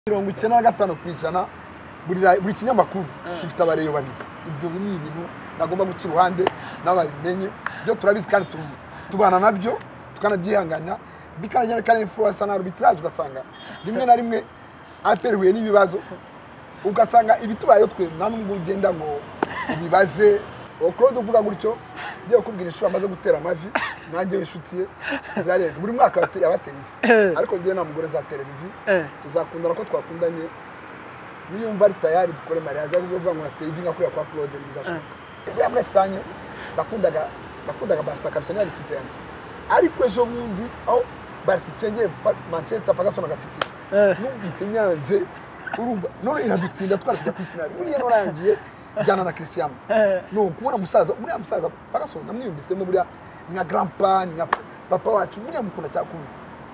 95% buri kinyamakuru gifite abareyo babiri. Ibyo ni ibintu nagomba guca iruhande n'ababimenye byo turabizi kandi tubana nabyo tukanabyihangana bikajyana kandi influence na arbitrage ugasanga rimwe na rimwe aperuye n'ibibazo ugasanga ibitubayo twe nta n'ubwo ugenda ngo ubibaze Claude uvuga gutyo giye kubwira ishuri amaze gutera amavi nanjye wishutiye zarenze buri mwaka yabateye ariko ngiye na mugore za televiziyo tuzakundana ko twakundanye niyumva ari tayari dukore mariage ariko uvuga ngo nateye ivi nkakuriya kwa Claude bizashoboka bya muri Espagne bakundaga Barca kabisa n'ari kipe yanjye ariko ejo bundi aho Barca cengeye Manchester Ferguson agatiti numvise nyanze urumva none iradutsinda twarakujya kuri finale buriya norangiye jana na Cristiano no kubona musaza Ferguson namwiyumvisemo buriya nka grandpa nka papa wacu buriya mukunda cyakuru.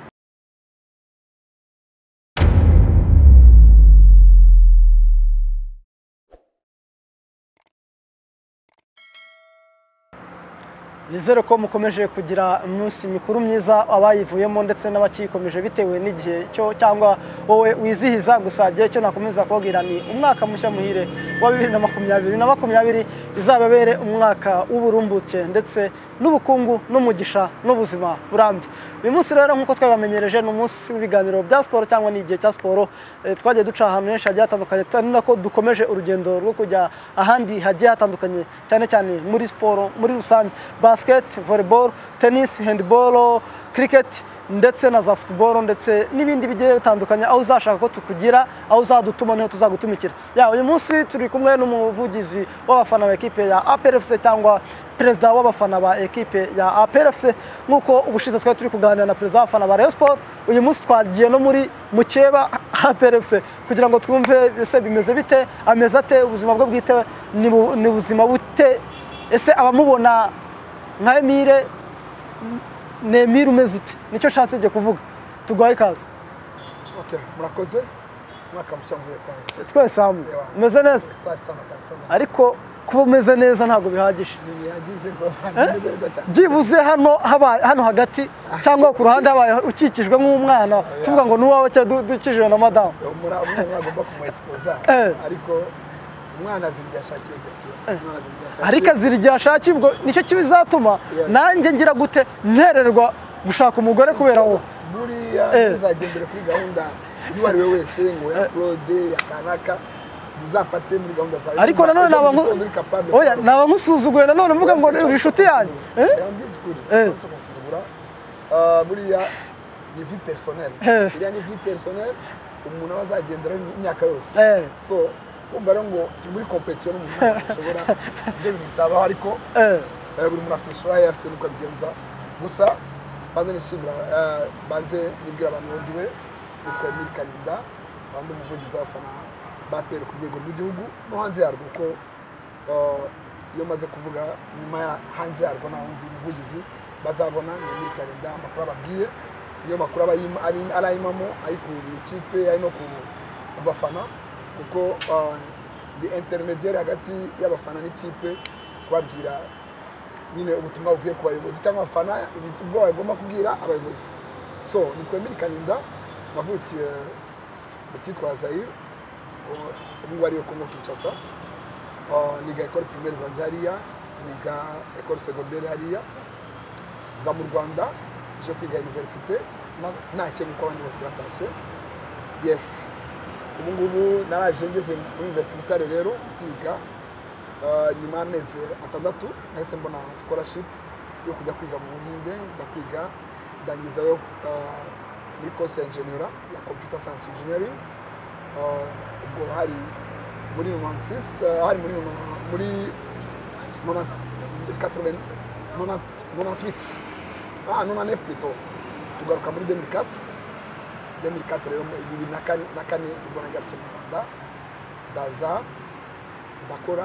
Nizere ko mukomeje kugira umunsi mikuru myiza abayivuyemo ndetse n'abakikomeje bitewe n'igihe cyo cyangwa wowe wizihiza gusa gihe cyo nakomeza kubwira ni umwaka mushya muhire wa 2020 izababere umwaka w'uburumbuke ndetse n'ubukungu n'umugisha n'ubuzima burambye. Uyu munsi rero nkuko twabamenyereje no munsi w'ibiganiro bya sport cyangwa ni igihe cya sport twagiye duca ahantu henshi hagiye hatandukanye tani ko dukomeje urugendo rwo kujya ahandi hagiye hatandukanye cyane cyane muri sport muri rusange basket, volleyball, tennis, handball, cricket ndetse na za football ndetse n'ibindi bigiye bitandukanye aho uzashaka ko tukugira aho uzadutuma niho tuzagutumikira. Ya uyu munsi turi kumwe n'umuvugizi w'abafana ba equipe ya APR FC cyangwa perezida w'abafana ba equipe ya APR FC nkuko ubushize twari turi kuganira na perezida w'abafana ba Rayon Sport. Uyu munsi twagiye no muri mukeba APR FC kugira ngo twumve ese bimeze bite ameze ate ubuzima bwo bwite ni ubuzima bute ese abamubona nka Emile Nemire umeze ute nicyo shatse je kuvuga tugwaye kaza. Okay murakoze mwaka mushambuye kwanza twese hamwe umeze neza ariko kuba umeze neza ntabwo bihagije ntibihagije ngo umeze neza cyane byibuze hano hagati cyangwa ku ruhande habaye ukikijwe nk'umwana tuvuga ngo nuwawe cyo dukijwe na madame umwana agomba kumu expose ariko umwana ziryashakiye gasho ariko ziryashakiye ubwo nicyo kibizatuma nanjye ngira gute ntererwa gushaka umugore kubera wowe buriya uzagendere kuri gahunda iyo ari we wese ngo ya Claude ya Kanaka uzafate muri gahunda zawe ariko nanone naba nkusuzuguye nanone mvuga ngo uri inshuti yanjye buriya ni vie personnelle iriya ni vie personnelle umuntu azagendera imyaka yose so kumva rero ngo muri competition n'umuntu ushobora ibyo bintu bitabaho ariko buri muntu afite ishuri afite nuko abigenza gusa baze nishimira baze nibwira abantu bondiwe nitwa Emile Kalinda bandi umuvugizi w'abafana batera ku rwego rw'igihugu no hanze yarwo kuko iyo maze kuvuga nyuma ya hanze yarwo naho ndi umuvugizi bazabona ni Emile Kalinda amakuru ababwiye iyo makuru arayimamo ari ku ikipe ari no ku bafana kuko the intermediaire hagati y'abafana n'ikipe kubabwira nyine ubutumwa buvuye ku bayobozi cyangwa abafana ibyo bagomba kubwira abayobozi. So nitwa Emile Kalinda navukiye mu cyitwa Zaire ubu ari Congo Kinshasa niga école primaire zanjariya niga école secondaire hariya za mu Rwanda je kwiga université nashye guko abandi bose batashe yes ubu ngubu naraje ngeze muri université Butare rero tiga nyuma y'amezi 6 nahise mbona scholarship yo kujya kwiga mu Buhinde njya kwiga ndangizayo muri course ya ingénieur ya computer science engineering ubwo hari muri 96 hari muri 98 99 plutôt tugaruka muri 2004 rero na kane ubwo nagarutse mu Rwanda ndaza ndakora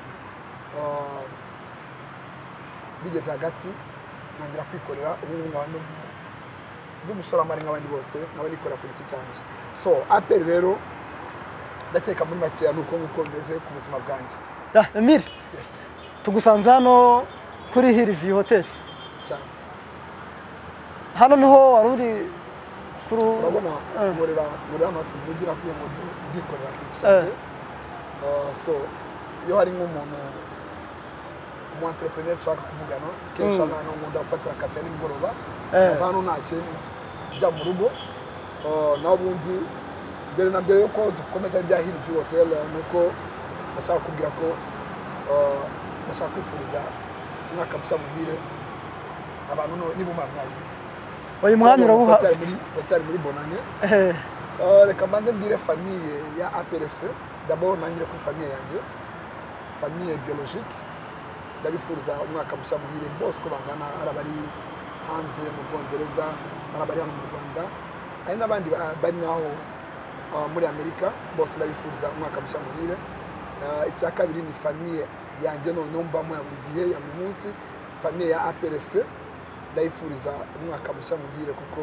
bigeze hagati ntangira kwikorera ubu ngwano bw'umushoramari nk'abandi bose n'abanikorera ku giti cyanjye. So APR rero ndakeka muri makeya nuko bimeze ku buzima bwanjye. Emile tugusanze hano kuri Hillview Hotel cyane hano niho wari uri urabona nkorera hano hafi mu mujyi nakwiye ngo ndikorera ku giti cyanjye so iyo hari nk'umuntu umu entrepreneur nshaka kuvugana kenshi hano nkunda gufatira kafe nimugoroba hano ntashye njya mu rugo naho ubundi mbere na mbere yuko dukomeza ibya Hillview Hotel nuko ndashaka kubwira ko ndashaka kwifuriza umwaka mushya muhire abantu niba umwanya uyu mwanya urabuha turacyari muri bonane reka mbanze mbwire famille ya APRFC d'abord nangire kuri famille yanjye famille biologique ndabifuriza umwaka mushya muhire bose ko bangana arabari hanze mu Bwongereza arabari hano mu Rwanda ari n'abandi bari naho muri Amerika bose ndabifuriza umwaka mushya muhire icya kabiri ni famille yanjye noneho mbamo ya buri gihe ya buri munsi famille ya APRFC ndayifuriza umwaka mushya muhire kuko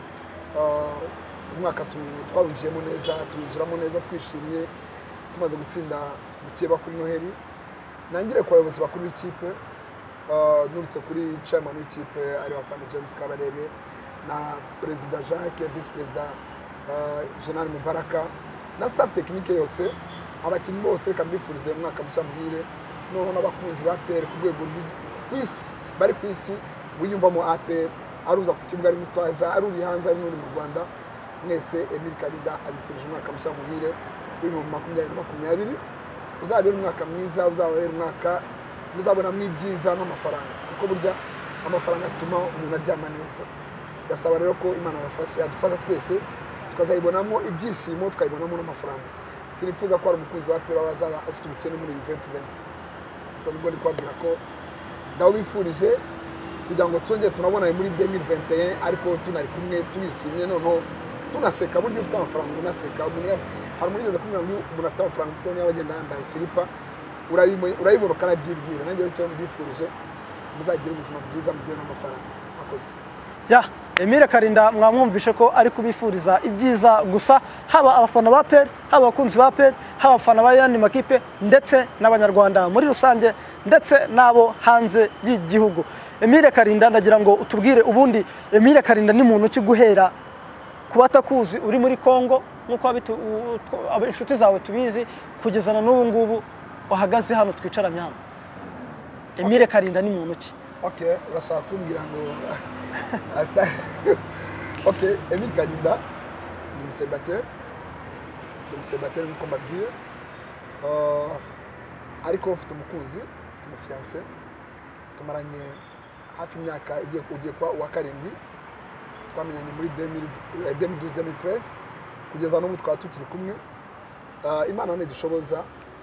umwaka twawinjiyemo neza tuwinjiramo neza twishimye tumaze gutsinda mukeba kuri Noheli nangire ku bayobozi bakuru b'ikipe nurutse kuri chairman w'ikipe ari wafana James Kabarebe na President Jacques Vice President General Mubaraka na staff technique yose abakinnyi bose reka mbifurize umwaka mushya muhire noneho n'abakunzi ba APR ku rwego rw'isi bari ku isi wiyumvamo APR aruza ku kibuga ari mutaza ari uri hanze ari n'uri mu Rwanda mwese Emile Karinda abifurije umwaka mushya muhire w'ibihumbi 2020 uzabera umwaka mwiza uzabera umwaka muzabonamo ibyiza n'amafaranga kuko burya amafaranga atuma umuntu aryama neza ndasaba rero ko Imana yadufasha twese tukazayibonamo ibyishimo tukayibonamo n'amafaranga sinifuza ko ari umukunzi wa APR wazaba afite ubukene muri 2020 so nibwo ndi kwabwira ko ndaho bifurije kugira ngo twongere tunabonane muri 2021 ariko tunari kumwe turishimye noneho tunaseka buryo ufite amafaranga unaseka hari umunigeze kumubwira ngo umuntu afite amafaranga kuko niyo bagenda yambaye silipa urayibona ukanabyibwira nanjye rero mbifurije muzagira ubuzima bwiza mugire n'amafaranga akoze ya Emile Karinda mwamwumvishe ko ari kubifuriza ibyiza gusa haba abafana ba APR haba abakunzi ba APR haba abafana ba yandi makipe ndetse n'abanyarwanda muri rusange ndetse nabo hanze y'igihugu Emile Karinda ndagira ngo utubwire ubundi Emile Karinda ni muntu ki guhera kubatakuzi uri muri Kongo nkuko inshuti zawe tubizi kugezana n'ubu ngubu wahagaze hano twicaranye hano Emile Karinda ni muntu ki okay urashaka kumbwira ngo okay Emile Karinda ni célibataire nkuko mbabwiye ariko ufite umukunzi ufite umufiancé tumaranye hafi imyaka ugiye kwa wa karindwi twamenyanye muri 2012-2013 kugeza n'ubu twaba tukiri kumwe Imana nidushoboza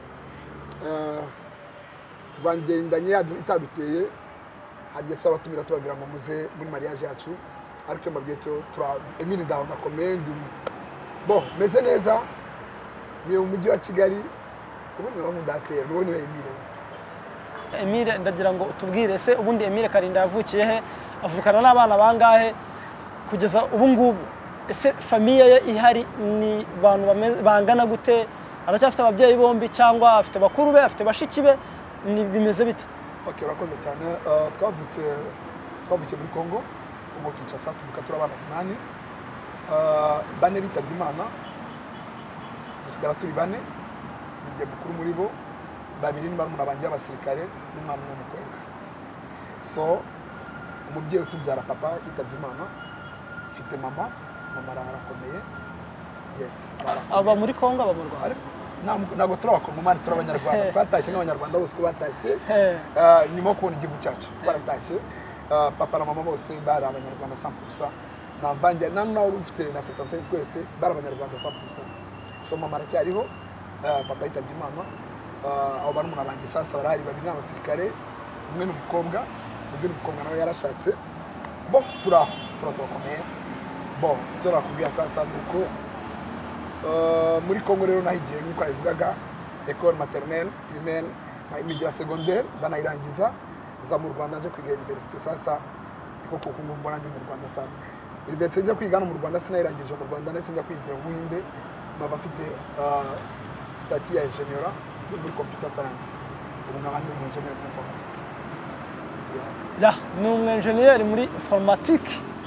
rwangendanye itaduteye hagiye tusaba tumira tubabwira ngo muze muri mariage yacu ariko cyo mbabwiye cyo Emile down commend bon meze neza ni umujyi wa Kigali ubundi nkunda APR ubundi Emile ndagira ngo tubwire se ubundi Emile Karinda yavukiye he avukana n'abana bangahe kugeza ubu ngubu ese famille ye ihari ni bantu bangana gute aracyafite ababyeyi bombi cyangwa afite bakuru be afite bashiki be ni bimeze bite okay urakoze cyane twavukiye muri Kongo mu Kinshasa tuvuka turi abana 8 bane bitabye Imana dusigara turi bane ngiye mukuru muri bo babiri ni barumuna banjye abasirikare n'umwana n'umukobwa so umubyeyi utubyara papa yitabye Imana mfite mama arakomeye yes aba muri Kongo aba mu Rwanda ntabwo turi abakongomani turi abanyarwanda twatashye nk'abanyarwanda bose ko batashye nyuma yo kubona igihugu cyacu twaratashye papa na mama bose bari abanyarwanda 100% namvange nawe ufite na 75 twese bari abanyarwanda 100% so mama aracyariho papa yitabye Imana abo barumuna banjye sasa barahari babiri n'abasirikare umwe n'umukobwa undi n'umukobwa nawe yarashatse bo turakomeye bo turakubwira sasa nuko muri Kongo rero nahigiye nkuko abivugaga école maternelle primaire imigira secondaire ndanayirangiza za mu Rwanda nje kwiga université sasa iko kuko mbona ndi mu Rwanda sasa université nje kwiga no mu Rwanda sinayirangije mu Rwanda nese njya kwigira mu Hinde baba afite statut ya ingénieur muri computer science ubu nkabandi mu ingénieur muri informatique ya ni umwenjeniyeri muri informatique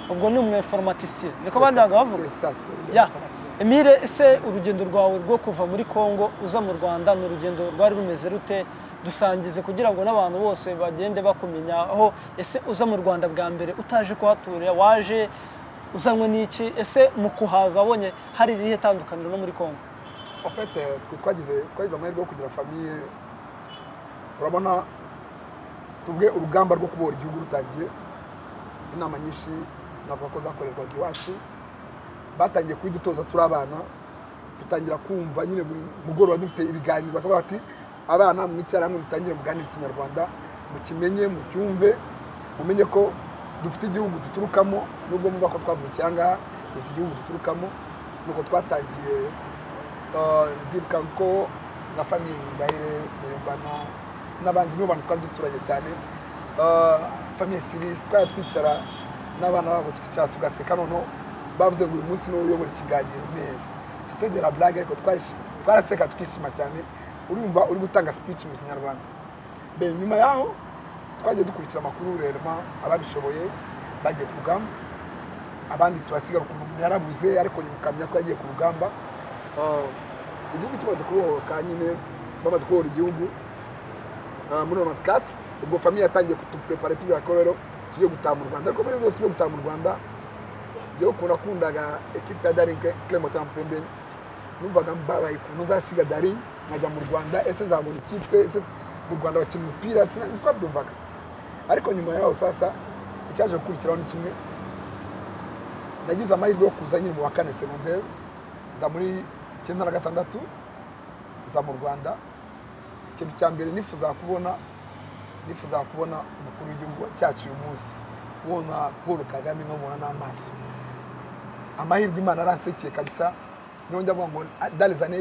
ubwo ni umwinformatisiye niko bandi bavuga. Ya Emile, ese urugendo rwawe rwo kuva muri Congo uza mu Rwanda ni urugendo rwari rumeze rute? Dusangize kugira ngo n'abantu bose bagende bakumenya aho. Ese uza mu Rwanda bwa mbere utaje kuhatura, waje uzanwe n'iki? Ese mu kuhaza wabonye hari irihe tandukaniro no muri Congo? En fait twagize amahirwe yo kugira famille. Urabona tuvuge urugamba rwo kubohora igihugu rutangiye, inama nyinshi navuga ko zakorerwaga iwacu, batangiye kubidutoza turi abana, dutangira kumva nyine buri mugoroba dufite ibiganiro, bakavuga ati abana mwicara hamwe mutangire muganire Ikinyarwanda, mukimenye mucyumve, mumenye ko dufite igihugu duturukamo, nubwo muba ko twavukiye ahangaha dufite igihugu duturukamo. Nuko twatangiye ndibuka ko na famille Ngayire Muyumbana n'abandi nibo bantu twari duturanye cyane, famille Siris twari twicara n'abana babo twicara tugaseka, noneho bavuze ngo uyu munsi niwo uyobora ikiganiro neza. C'était de la blague ariko twaraseka tukishima cyane, urumva uri gutanga speech mu Kinyarwanda. Nyuma yaho twagiye dukurikira amakuru rero, ababishoboye bagiye ku rugamba, abandi turasigara ku muntu yarabuze, ariko nyukamya ko yagiye ku rugamba. Igihugu tumaze kubohoka nyine, bamaze kubohora igihugu muri 94, ubwo famille yatangiye kutuprepare tubira ko rero tugiye gutaha mu Rwanda. Ariko muri byose byo gutaha mu Rwanda, byo nakundaga equipe ya Daring Clement Mpembe, numvaga mbabaye ukuntu uzasiga Daring nkajya mu Rwanda, ese nzabona ikipe, ese mu Rwanda bakina umupira, twabyumvaga. Ariko nyuma yaho sasa icyaje gukurikiraho ni kimwe, nagize amahirwe yo kuza nyine mu wa 4 secondaire, za muri 96 za mu Rwanda. Ikintu cya mbere nifuza kubona umukuru w'igihugu cyacu uyu munsi, kubona Paul Kagame n'umwana n'amaso. Amahirwe Imana arasekeye kabisa, niho ndavuga ngo dalizane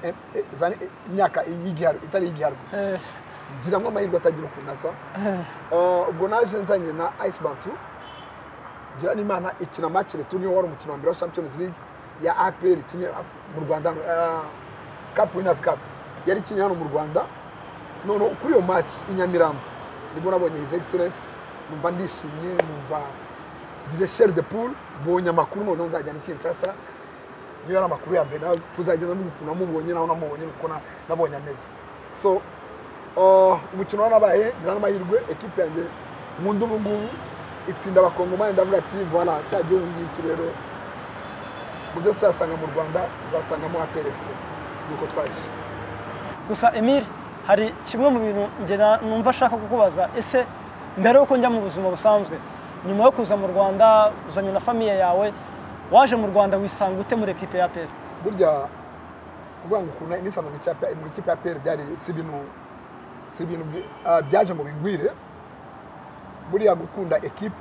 imyaka y'igiharo itari y'igiharo, ngiramwe amahirwe atagira ukunasa. Ubwo naje nzanye na Ice Bantu, ngira n'Imana ikina match retour, niyo wari umukino wa mbere wa Champions League ya APR ikinye mu Rwanda, Cup Winners Cup yari ikinye hano mu Rwanda. None kuri iyo match inyamirambo nibwo nabonye His Excellence, numva ndishimye, numva gize chair de poule, bonye amakuru none nzajyana Kinshasa, niyo ari amakuru ya mbere kuzagenda ndukuna mubonye naho namubonye nuko nabonye ameze. So umukino wanabaye ngira n'amahirwe, equipe yanjye mundu bungubu itsinda abakongomani, ndavuga ati voilà cya gihugu ngiki rero mu byo tuzasanga mu Rwanda zasangamo APRFC, nuko twaje. Gusa Emile, hari kimwe mu bintu nge numva ashaka kukubaza, ese mbere yuko njya mu buzima busanzwe, nyuma yo kuza mu Rwanda uzanye na famille yawe, waje mu Rwanda wisanga ute muri equipe ya APR? Burya kuvuga ngo ukuntu nisanzwe mu ikipe ya APR byari si ibintu byaje ngo bingwire. Buriya gukunda equipe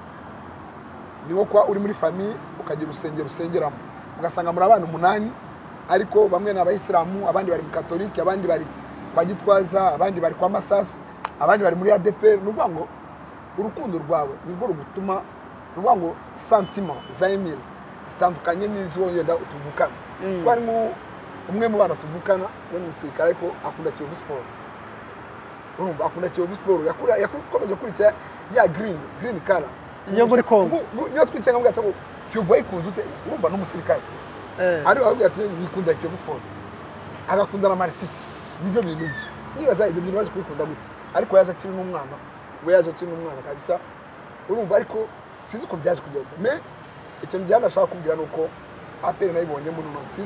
niho kwa uri muri famille ukagira urusengero usengeramo, ugasanga muri abantu 8, ariko bamwe ni abayisilamu, abandi bari mu Katolike, abandi bari kwa Gitwaza, abandi bari kwa Masasu, abandi bari muri ADPR. Nuvuga ngo urukundo rwawe nirwo rugutuma, nuvuga ngo sentiment za Emile zitandukanye n'izo yenda utuvukana. Ko ari umwe mu bana tuvukana, we n'umusirikare ariko akunda Kiyovu Sport. Urumva akunda Kiyovu Sport, yakomeje kurikira ya green color iyo muri Congo. Niyo twicenga ngo gatako Kiyovu ayikuze ute, urumva n'umusirikare. Ari bavuga ati nikunda Kiyovu Sport, agakunda na Man City. Nibyo bintu bye. Nibaza ibyo bintu baje kubikunda gute, ariko yaje akiri n'umwana, kabisa. Urumva ariko sinzi ko byaje kugenda. Mais ikintu byanashaka kubwira nuko APR nayibonye muri 96,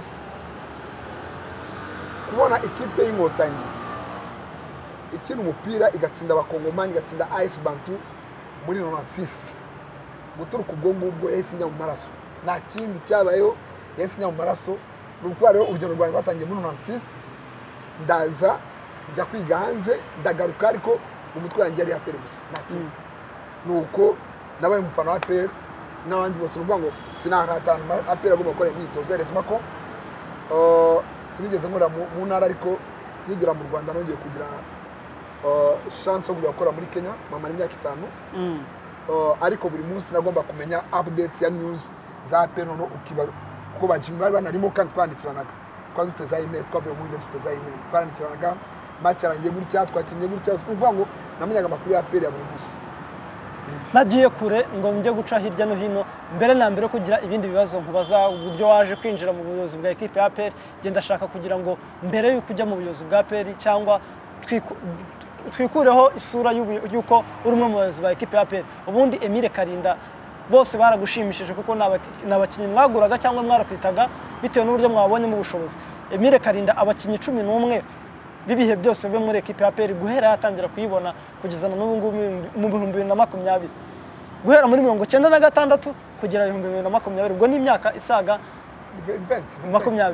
kubona equipe y'Inkotanyi ikina umupira igatsinda abakongomani, igatsinda Ice Bantu muri 96, guturuka ubwo ngubwo yahise mu maraso, nta kindi cyabayeho, yahise mu maraso. Nuko rero urugendo rwawe rwatangiye muri 96, ndaza njya kwiga hanze, ndagaruka, ariko umutwe wanjye yari APR gusa, nta kindi. Nuko nabaye umufana wa APR n'abandi bose, uvuga ngo sinahatana APR agomba gukora imyitozo yeresema ko sinigeze nkora mu ntara, ariko nigira mu Rwanda nongeye kugira chance yo kujya gukora muri Kenya, mama imyaka 5. Ariko buri munsi nagomba kumenya update ya news za APR, no ukiba ko bajimba banarimo kandi twandikiranaga, dufite za email, twavuye muri byo dufite za email, twandikiranaga match arangiye gutya, twakinye gutya. Uvuga ngo namenyaga amakuru ya APR ya buri munsi. nagiye kure ngo njye guca hirya no hino mbere na mbere kugira ibindi bibazo nkubaza uburyo waje kwinjira mu buyobozi bwa ekipe ya APR genda shaka kugira ngo mbere y'uko ujya mu buyobozi bwa APR cyangwa twikureho isura y'uko uri umwe mu bayobozi ba ekipe ya APR ubundi Emile Karinda bose baragushimishije kuko nabakinnyi mwaguraga cyangwa mwarakwitaga bitewe n'uburyo mwabonye mu bushobozi Emile Karinda abakinnyi 11 bibihe byose byo muri ekipe ya APR guhera yatangira kuyibona kugeza n'ubu mu 2020 guhera muri 1996 kugera 2020 ubwo ni imyaka isaga 20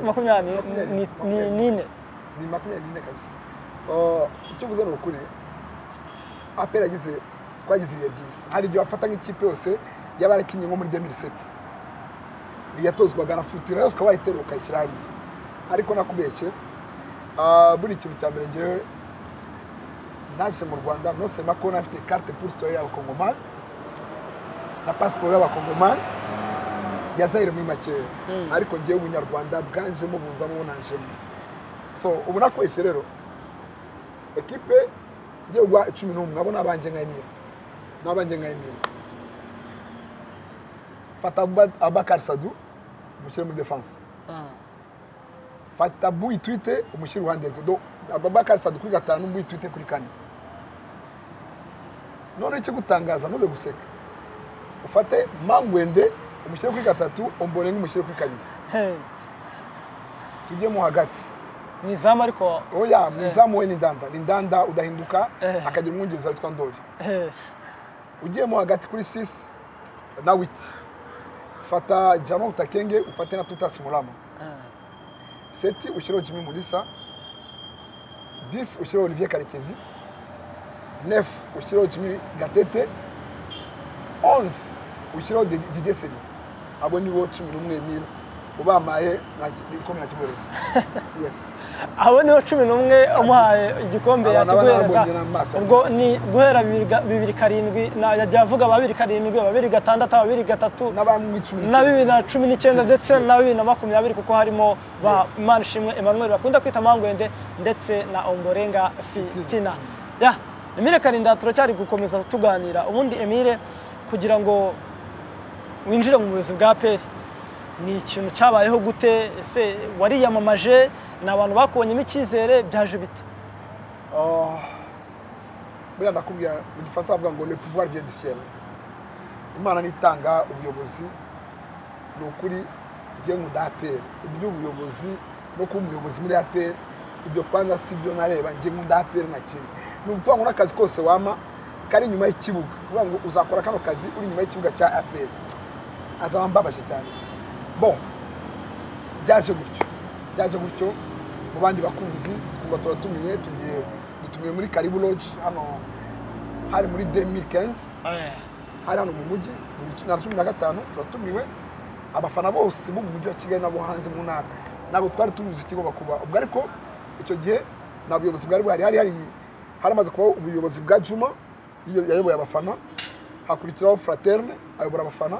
ni 24 kabisa icyo uvuze ni ukuri APR twagize ibihe byiza hari igihe wafata nk'ikipe yose y'abarakinnyi nko muri 2007 yatozwaga na futira yose ukaba wayiterura ukayishyira hariya ariko nakubeshye buri kintu cya mbere ngewe naje mu Rwanda nosema ko nafite carte pour citoyen y'abakongomani na passeport y'abakongomani ya Zaire muri makeya ariko ngewe ubunyarwanda bwanjemo bunzamo nanjemo so ubu nakubeshye rero ekipe ngewe gwa 11 abo nabanje nka Emile fata Abakar Sadou umushyire muri defense fata Buitwite umushyire uruhande rwe do Abakar Sadou kuri 5 Buitwite kuri 4 none icyo gutangaza muze guseka ufate Mangwende umushyire kuri 3 Ombolenga umushyire kuri 2 tujye mu hagati Nizamu ariko oya Nizamu we ni ndanda udahinduka akagira umwungeza witwa Ndori ugiye mu hagati kuri 6 na 8 fata Jano Utakenge ufate na Tutas Mulama 7 ushyiraho Jimmy Mulisa 10 ushyiraho Olivier Karekezi 9 ushyiraho Jimmy Gatete 11 ushyiraho Didier Seri abo ni bo 11 ubamaye igikombe nakiboreza yes abo niho 11 umuhaye igikombe yakiguhereza ubwo ni guhera 2007 yajya avuga 2007 2006 na 2019 ndetse na 2020 kuko harimo ba Manishimwe Emmanuel bakunda kwita Mangwende ndetse na Ombolenga Fitina ya Emile Karinda turacyari gukomeza tuganira ubundi Emile kugira ngo winjire mu buyobozi bwa APR ni ikintu cyabayeho gute ese wariyamamaje n'abantu bakubonyemo icyizere byaje bite buriya ndakubwira mu gifaransa bavuga ngo le pouvoir vient du ciel Imana nitanga ubuyobozi ni ukuri ngiye nkunda APR iby'ubuyobozi no kuba umuyobozi muri APR ibyo kwanza si byo nareba ngiye nkunda APR nakindi ni ukuvuga ngo n'akazi kose wama kari inyuma y'ikibuga kuvuga ngo uzakora kano kazi uri inyuma y'ikibuga cya APR azaba mbabaje cyane bon byaje gutyo mu bandi bakunzi twumva turatumiye dutumiye muri Karibu Lodge hano hari muri 2015 hari hano mu mujyi mu 2015 turatumiwe abafana bose bo mu mujyi wa Kigali nabo hanze mu ntara nabo twari tubuze ikigo kuba ubwo ariko icyo gihe nabuyobozi bwari hari haramaze kuba ubuyobozi bwa Juma yayoboye abafana hakurikiraho Fraterne ayobora abafana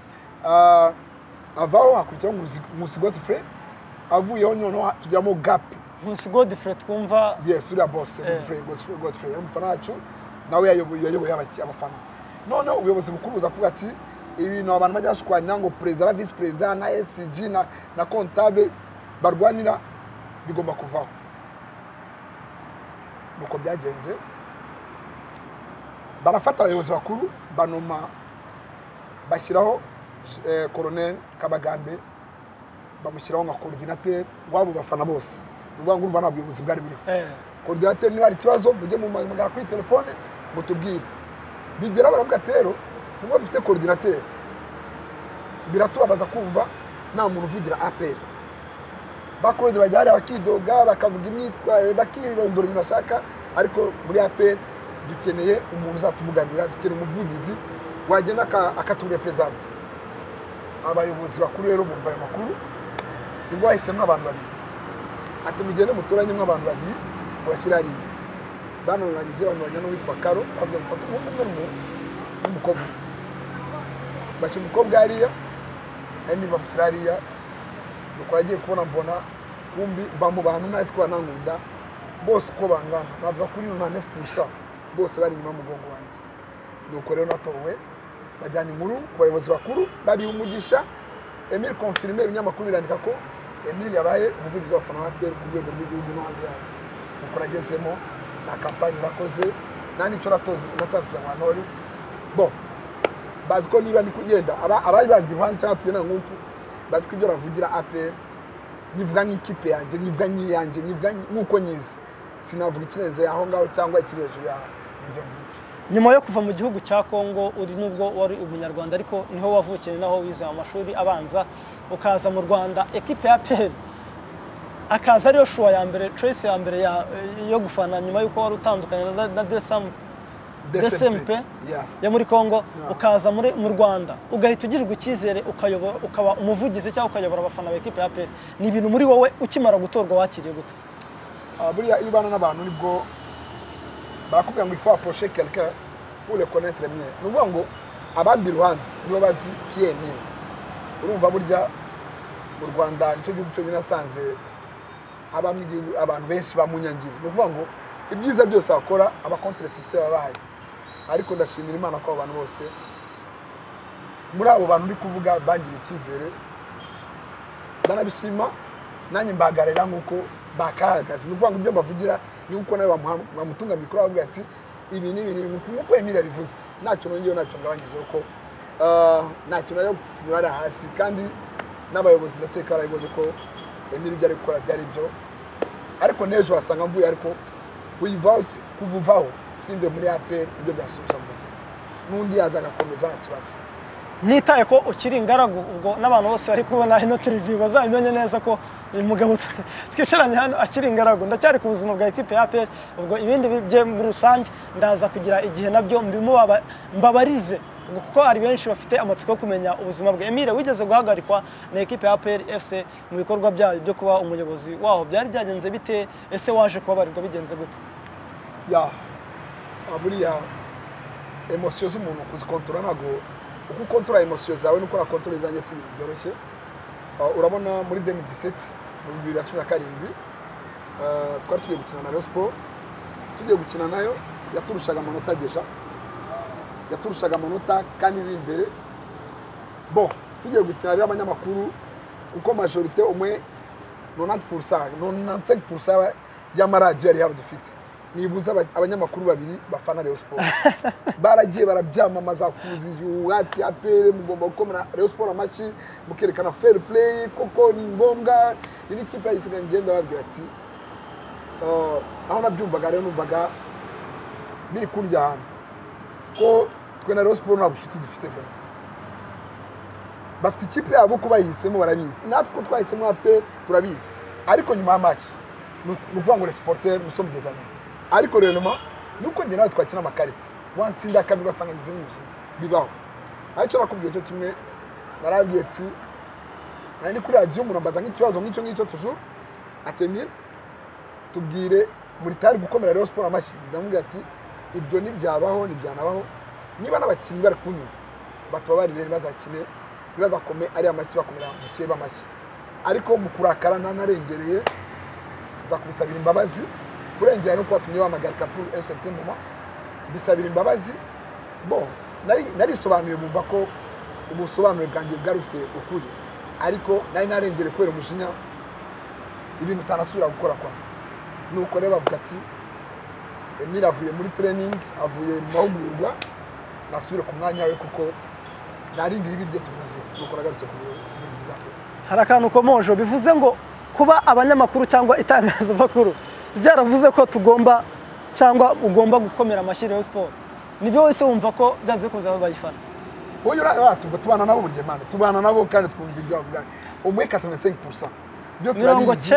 avaho hakurikiraho Nkusi Godfrey avuyeho noneho tujyamo Gap Nkusi Godfrey twumva yes uriya boss Godfrey umufana wacu nawe yayoboye abafana none ubuyobozi bukuru buza kuvuga ati ibintu abantu bajya bashwanira ngo president na vice president na SG na comptable barwanira bigomba kuvaho nuko byagenze barafata abayobozi bakuru banoma bashyiraho Colonel Kabagambe bamushyiraho nka coordinateur wabo bafana bose nuvuga ngo urumva nabuyobozi bwari buri coordinateur niba ari kibazo mujye mu magara kuri telefone mutubwire bigera baravuga ati rero nubwo dufite coordinateur biratubabaza kumva nta muntu uvugira APR bakorode bajyari abakidoga bakavuga imyitwaye bakirondora ibintu bashaka ariko muri APR dukeneye umuntu uzatuvuganira dukeneye umuvugizi wagenda akaturepresente abayobozi bakuru rero bumva ayo makuru nibwo bahisemo abantu babiri ati mugende muturanye nk'abantu babiri bashyira hariya bananiranyije abantu bajya n'uwitwa Karo bavuze mufata umwe n'umukobwa baca umukobwa hariya kandi bamushyira hariya nuko yagiye kubona mbona kumbi bamu bantu nasi kuba nankunda bose uko bangana navuga kuri 9% bose bari inyuma mugongo wanjye nuko rero natowe bajyana inkuru ku bayobozi bakuru babiha umugisha. Emile confirmé ibinyamakuru birandika ko Emile yabaye umuvugizi w'abafana ba APR ku rwego rw'igihugu no hanze yaho. Nuko nagezemo na kampanye bakoze nta n'icyo natanze kugira ngo anore. Bon bazi ko niba ndi kugenda abari bangira uruhande cyangwa tugenda nk'uku bazi ko ibyo ravugira APR nivuga nk'ikipe yanjye nivuga nk'iyanjye nivuga nk'uko nyizi sinavuga ikirenze aho ngaho cyangwa ikiri hejuru ya ibyo ngibyo. Nyuma yo kuva mu gihugu cya Kongo uri nubwo wari umunyarwanda ariko niho wavukiye naho wize amashuri abanza ukaza mu Rwanda equipe ya APR akaza ariyo shuwa ya mbere choice ya mbere yo gufana nyuma yuko wari utandukanye na DSMP ya muri Kongo ukaza mu Rwanda ugahita ugirirwa icyizere ukaba umuvugizi cyangwa ukayobora abafana ba equipe ya APR ni ibintu muri wowe ukimara gutorwa wakiriye gute? Buriya ibana n'abantu nibwo barakubwira ngo il faut approcher quelqu'un pour le connaître mieux. Nuvuga ngo abandi ruhande nibo bazi qui est mieux. Urumva burya mu Rwanda nicyo gihugu cyo nasanze abantu benshi bamunyangire. Nuvuga ngo ibyiza byose akora aba contre fixe babaye. Ariko ndashimira Imana ko abantu bose muri abo bantu uri kuvuga bangira icyizere ndanabishima nanjye mbagarira nkuko bakahagaze. Nuvuga ngo ibyo bavugira ni uko nawe bamutunga mikoro avuga ati ibi nkuko Emile yabivuze ntacyo nongeyeho ntacyo ngabanyizeho ko ntacyo nayo kurara hasi kandi n'abayobozi ndakeka barabibonye ko Emile ibyo ari gukora byari byo. Ariko nejo wasanga mvuye ariko kubuvaho simbe muri APR ibyo byasubije mu buzima n'undi yaza agakomeza ikibazo. Nitaye ko ukiri ingaragu ubwo n'abantu bose bari kubona ino televiziyo bazabimenye neza ko uyu mugabo twicaranye hano akiri ingaragu ndacyari ku buzima bwa equipe ya APR. Ubwo ibindi bye muri rusange ndaza kugira igihe nabyo mbabarize kuko hari benshi bafite amatsiko yo kumenya ubuzima bwa Emile wigeze guhagarikwa na equipe ya APR FC mu bikorwa byayo byo kuba umuyobozi waho byari byagenze bite ese waje kubabarirwa bigenze gute? Ya buriya emotion z'umuntu kuzikontora ntago uko kontora emotion zawe nuko na kontora izanye si byoroshye. Urabona muri 2017 mu 2017 twari tugiye gukina na Rayon Sport tugiye gukina nayo yaturushaga amanota deja yaturushaga amanota kandi iri imbere. Bon tugiye gukina rero abanyamakuru uko majorité umwe 95% y'amaradiyo yari hano dufite nibuza abanyamakuru babiri bafana Rayon Sport baragiye barabyamamaza kuzizi uwati APR mugomba gukomera Rayon Sport amashi mukerekana fair play koko ni ngombwa iri kipe yisigaye ngenda babwira ati aho nabyumvaga rero numvaga biri kurya ko twe na Rayon Sport nta bushuti dufite vuba bafite ikipe yabo kuba yihisemo barabizi natwe twahisemo APR turabizi ariko nyuma ya match nuvuga ngo les supporters nous sommes des amis. Ariko rero nuko ngira twakina amakarita wantsinda kabiri basanga izinuje bibaho. Ariko nakubwiye cyo kimwe narabwiye ati nari kuri radio murambaza nk'ikibazo nk'icyo toujours atemire tubwire muri tari gukomera Rayon Sport amashi ndamubwira ati ibyo nibyabaho nibyanabaho niba n'abakinnyi bari kunyumva batubabarire bazakine bazakome ari amashi bakomera mu cyeba amashi. Ariko mu kurakara narengereye za kubisabira imbabazi kurengera no kwatumye bamagarika pour un certain moment bisabira imbabazi. Bon nari sobanuye bumva ko ubusobanuro bwanjye bwari ufite ukuri ariko nari narengere kwera umujinya ibintu tanasubira gukora kwa nuko rero bavuga ati Emile avuye muri training avuye mu mahugurwa nasubire ku mwanya we kuko naringira ibiryo tumuze nuko nagarutse ku buvugizi bwako. Hari akantu komojo bivuze ngo kuba abanyamakuru cyangwa itangazamakuru byaravuze ko tugomba cyangwa ugomba gukomera amashyi Rayon Sport nibyo wese wumva ko byanze kunze bayifana. Oyo tubana nabo burye mana tubana nabo kandi twumva ibyo bavuga umwe 85% byo turabizi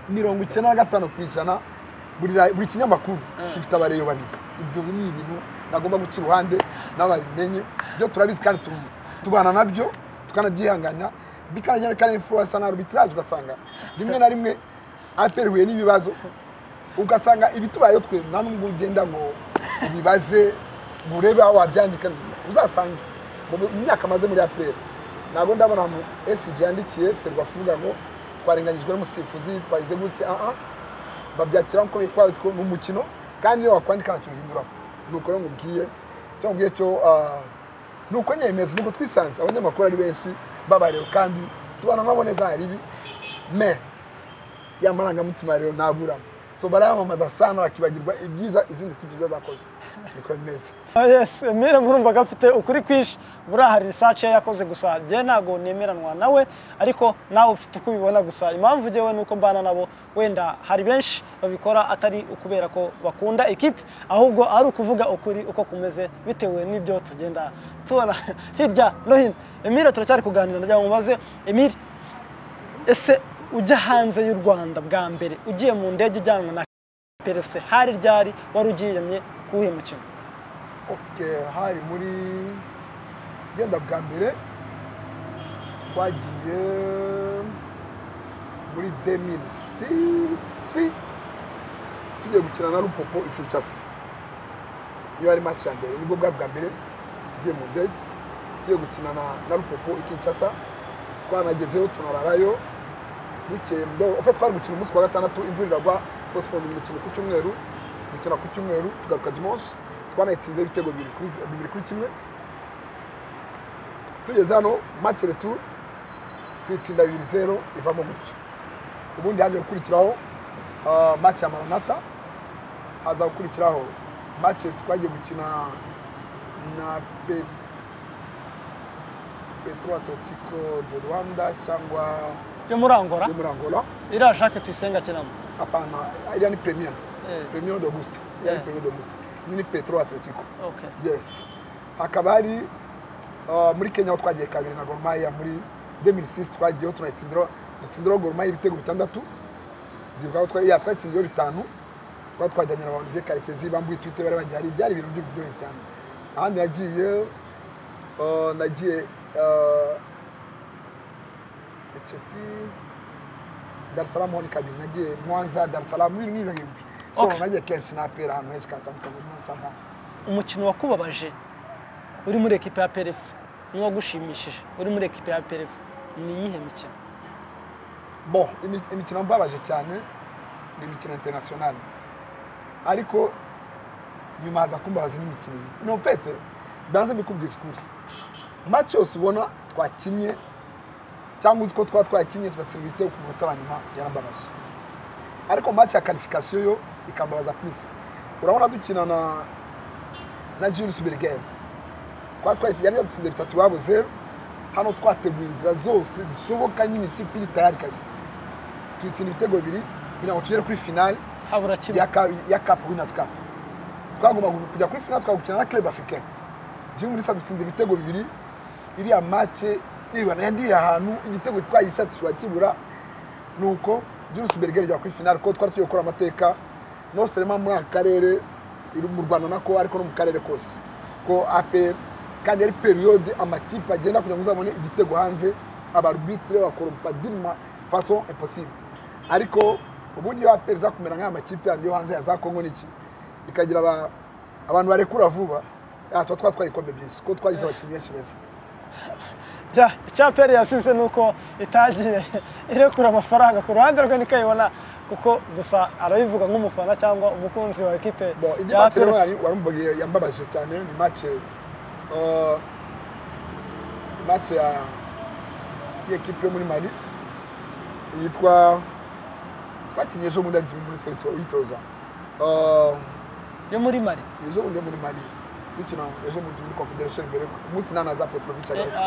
95% buri kinyamakuru gifite abareyo babizi ibyo ni ibintu nagomba guca iruhande n'ababimenye byo turabizi kandi tubana nabyo tukanabyihangana bikanya kandi influence na arbitrage ugasanga rimwe na rimwe APR huye n'ibibazo ugasanga ibitubayo twe nta n'umwe ugenda ngo ibibaze murebe aho wabyandika uzasanga mu myaka maze muri APR nago ndabona mu SG yandikiye Ferwafuga ngo twarenganyijwe n'umusifuzi twayize gutya babyakira nko bikwazi ko mu mukino kandi iyo wakwandika nacyo hindura nuko rero ngubwiye cyangwa cyo nuko nyemeza nuko twisanze abanyamakuru ari benshi babarero kandi tubana nkaboneza aribi me yamaranga mutima rero nabura so barayamamaza sana bakibagirwa ibyiza izindi kipizo zakoze niko bimeze. Yes, Emile murumva gafite ukuri kwishi burahari research yakoze gusa je nago nemeranwa nawe ariko nawe ufite uko bibona gusa impamvu jewe nuko mbana nabo wenda hari benshi babikora atari ukubera ko bakunda equipe ahubwo ari ukuvuga ukuri uko kumeze bitewe n'ibyo tugenda tubona hirya no hino. Emile turacyari kuganira ndagira ngo mubaze Emile ese ujya hanze y'u Rwanda bwa mbere ugiye mu ndege ujyanwa na PRFC hari ryari warugiyemye kuhe mukino? Okay, hari muri genda bwa mbere twagiye muri 2006 tugiye gukina na Lupopo Kinshasa. Iyo ari match ya mbere nibwo bwa mbere tugiye mu ndege tugiye gukina na Lupopo Kinshasa. Twanagezeho tunararayo bukeye ndo ofete twari gukina umunsi wa gatandatu imvura iragwa postpone umukino ku cyumweru gukina ku cyumweru tugaruka dimanche twanayitsinze ibitego bibiri kuri kimwe. Tugeze hano match retour tuyitsinda 2-0 ivamo gutyo. Ubundi haje gukurikiraho match ya Maranatha haza gukurikiraho match twagiye gukina na Petro Atletico de Rwanda cyangwa yo muri Angola ira Jacques Tuyisenga kinamo apana iri ni Premier d'Auguste Premier d'Auguste ni Petro Atletico. Okay, yes. Hakaba hari muri Kenya twagiye kabiri na Gor Mahia muri 2006 twagiye tunayitsindira Gor Mahia ibitego 6 divuga twayitsindiye 5 twajyanye n'abantu bye Karekezi bambuye Twitter bari bagiye hari byari ibintu by'ubwenge cyane. Ahandi nagiye Dar es Salaam honi kabiri nagiye Mwanza Dar es Salaam n'ibintu so nagiye kenshi na pera hano henshi katandukanye muri Sava. Umukino wakubabaje uri muri equipe ya PRFC niwo gushimishije uri muri equipe ya PRFC ni yihe mikino? Bon, imikino mbabaje cyane ni imikino international ariko nyuma haza kumbabaza n'imikino no fete banze bikubwiza ukuri match yose ubona twakinye cyangwa uzi ko twakinye tugatsinda ibitego ku munota wa nyuma yarambabaje ariko match ya qualification yo ikambabaza plus. Urabona dukina na Jules Berger twatwaye yari yadutsinze 3 babuze hano twateguye inzira zose zishoboka nyine ikipe iri tayari kabisa tuyitsinda ibitego 2 kugira ngo tugere kuri final habura kimwe ya Cup Winners' Cup. Twagomba kujya kuri final twagukina na Club Africain je muri sa dutsinda ibitego 2 iri match ibana yandi ahantu igitego twayishatse twakibura nuko Jules Berger ya kuri final ko twari tugiye gukora amateka no seulement muri akarere iri mu Rwanda nako ariko no mu karere kose ko APR kandi ari periode amakipe agenda kugira ngo uzabone igitego hanze abarbitre bakora d'une façon impossible ariko ubundi APR za kumera nk'amakipe yandi yo hanze ya za Kongo niki ikagira abantu barekura vuba twatwaye ikombe byinshi ko twagize abakinnyi benshi beza. Icyaperi yasize nuko itagiye irekura amafaranga ku ruhande rwe nikayibona kuko gusa arabivuga nk'umufana cyangwa umukunzi wa equipe ya APR. Warumbugiye yambabaje cyane ni match ya equipe yo muri Mali yitwa twakinye ejo bundi ari muri Seto witoza yo muri Mali ejo bundi muri Mali dukina ejo bundi muri Confederation mbere umunsi nanaza Petrovic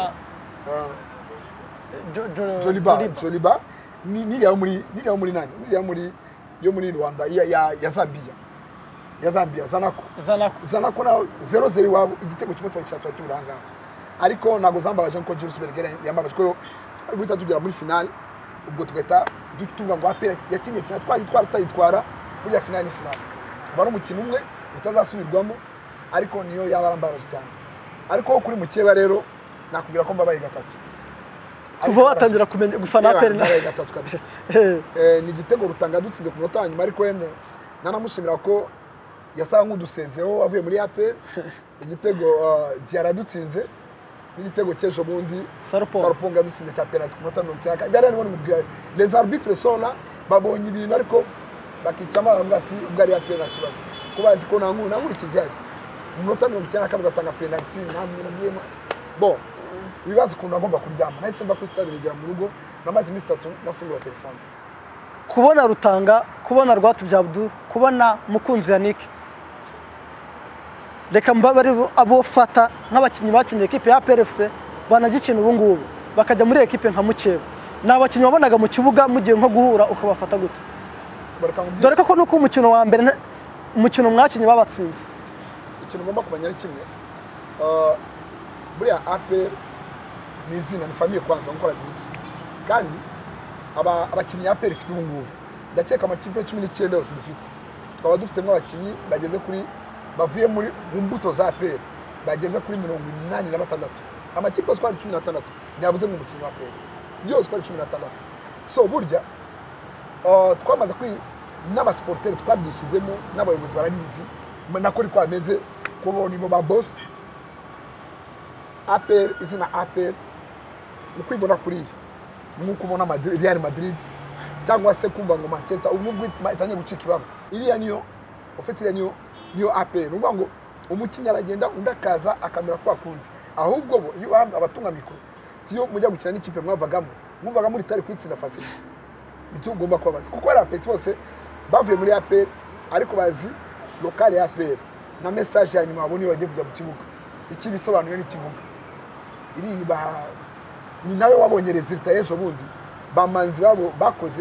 Joliba ni ya muri nani ni yo muri Rwanda ya Zambia Zanako na 0-0 wabo igitego kimwe twashaka cy'uranga ariko nago zambabaje nko Jules Berger yambabaje ko guhita tugera muri final ubwo tugahita dutunga ngo APR yakinye final twayitwara muri final ni final bari umukino umwe utazasubirwamo ariko niyo yabarambabaje cyane ariko kuri mukeba rero nakubwira ko mbabaye gatatu kuva watangira kumenya gufana APR na gatatu kabisa ni igitego rutanga dutsinze ku munota nyuma ariko wenda nanamushimira ko yasa nk'udusezeho avuye muri APR igitego Diarra dutsinze n'igitego cy'ejo bundi Saruponga dutsinze cya penalty ku munota 90 byari none mubwira les arbitres sont là babonye ibintu ariko bakicama bamwe ati ubwo ari APR na kibazo kubazi ko nta nkurikizi yari umunota 92 gatanga penalty ntabwo navuyemo bo wibaza ukuntu agomba kuryama nahise mva kuri stade rigera mu rugo namaze iminsi 3 nafungura telefone kubona Rutanga kubona Rwatubya Abdul kubona Mukunzi Yannick reka mbabari abo fata nk'abakinnyi bakinnye equipe ya PRFC banagikina ubu ngubu bakajya muri equipe nka Mukeba n'abakinnyi wabonaga mu kibuga mugiye nko guhura ukabafata gute dore ko nuko umukino wa mbere umukino mwakinnyi babatsinze ikintu ngomba kumenya ari kimwe buriya APR ni izina ni famille kwanza nkora zizi kandi abakinnyi APR ifite ubu ngubu ndakeka amakipe 19 yose dufite twaba dufitemo abakinnyi bageze kuri bavuye muri mbuto za APR bageze kuri 86 amakipe yose kwari 16 nyabuze mu mukino wa APR yose kwari 16 so burya twamaze n'abasporteri twabyishyizemo n'abayobozi barabizi nakuri kwameze kubo nibo ba boss APR izina APR ukwibona kuri nk'uko ubona Real Madrid cyangwa se kumva ngo Manchester ubwo itanye gucika ibabo iriya niyo ufite niyo APR uvuga ngo umukinnyi aragenda undakaza akamera kwa kundi ahubwo bo iyo abatunga mikoro tiyo mujya gukina n'ikipe mwavaga muri tari kwitsinda fasili icyo ugomba kubabaza kuko ari apeti bose bavuye muri APR ariko bazi local ya APR na message ya nyuma baboni bagiye kujya mu kibuga iki bisobanuye n'ikivuga iri ni nayo wabonye resulta y'ejo bundi bamanzi babo bakoze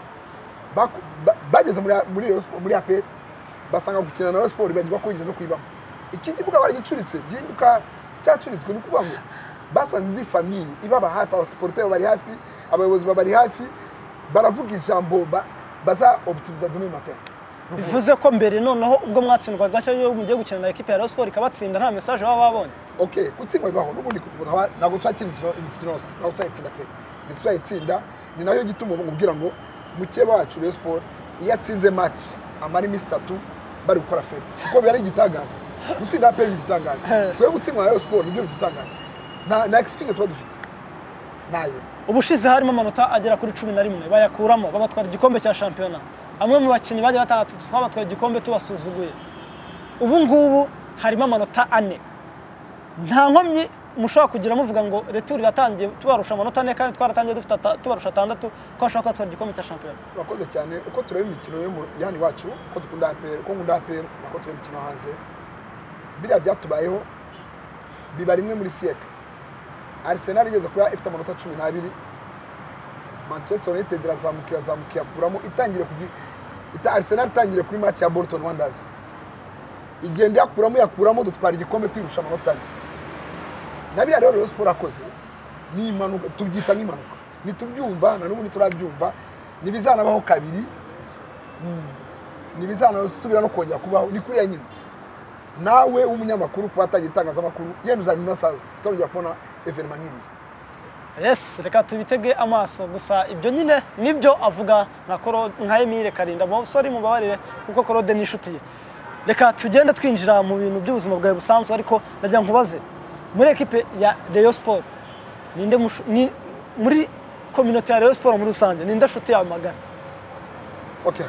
bageze muri APR basanga gukina na sport bagirwa ko yize no kwibamo iki kibuga bari gicuritse ginduka cyacurizwe ni kuvuga ngo basanze ndi famille ibaba hafi abasporteurs bari hafi abayobozi bari hafi baravuga ijambo baza optimiza demain matin bivuze ko mbere noneho ubwo mwatsindwa gacyo yo mugiye gukina na equipe ya Rayon Sport ikabatsinda nta message baba babonye okay gutsindwa bibaho n'ubundi kubona nago twakindikira imikino nago twayitsinda pe twayitsinda ni nayo gituma umubwira ngo mukeba wacu Rayon Sport iyo atsinze match amari iminsi 3 bari gukora fete kuko byari gitangaza gutsinda APR gitangaza kwe gutsindwa Rayon Sport nibyo bitangaza na excuse tuba dufite nayo ubushize harimo amanota agera kuri 11 bayakuramo babatwara igikombe cya championnat amwe mu bakinnyi baje batandatu twabatwaye igikombe tubasuzuguye ubu ngubu harimo amanota 4 nta nkomyi mushobora kugira muvuga ngo retour iratangiye tubarusha amanota 4 kandi twaratangiye dufite tubarusha 6 ko ashaka kwatwara igikombe cya championnat urakoze cyane uko tureba imikino yo yani wacu ko dukunda APR ko ngunda APR nako tureba imikino hanze biriya byatubayeho biba rimwe muri siècle Arsenal igeze kuba ifite amanota 12 Manchester United irazamukira kuramo itangire Arsenal itangire kuri match ya Bolton Wanderers igende yakuramo dutwara igikombe twirusha amanota 4 nabiya rero Rayon Sport akoze ni impanuka tubyita nk'impanuka nitubyumva na n'ubundi turabyumva nibizanabaho kabiri nibizanasubira no kongera kubaho ni kuri nyine nawe umunyamakuru kubatangira itangazamakuru yenda uzanyuma sazo tongera kubona evenement nk'iri yes reka tubitege amaso gusa ibyo nyine nibyo avuga nka Emile Karinda mo sorry mubabarire kuko Claude nishutiye reka tugende twinjira mu bintu by'ubuzima bwawe busanzwe ariko ndagira nkubaze muri equipe ya Rayon Sport ninde muri community ya Rayon Sport muri rusange ninde shuti ya magara okay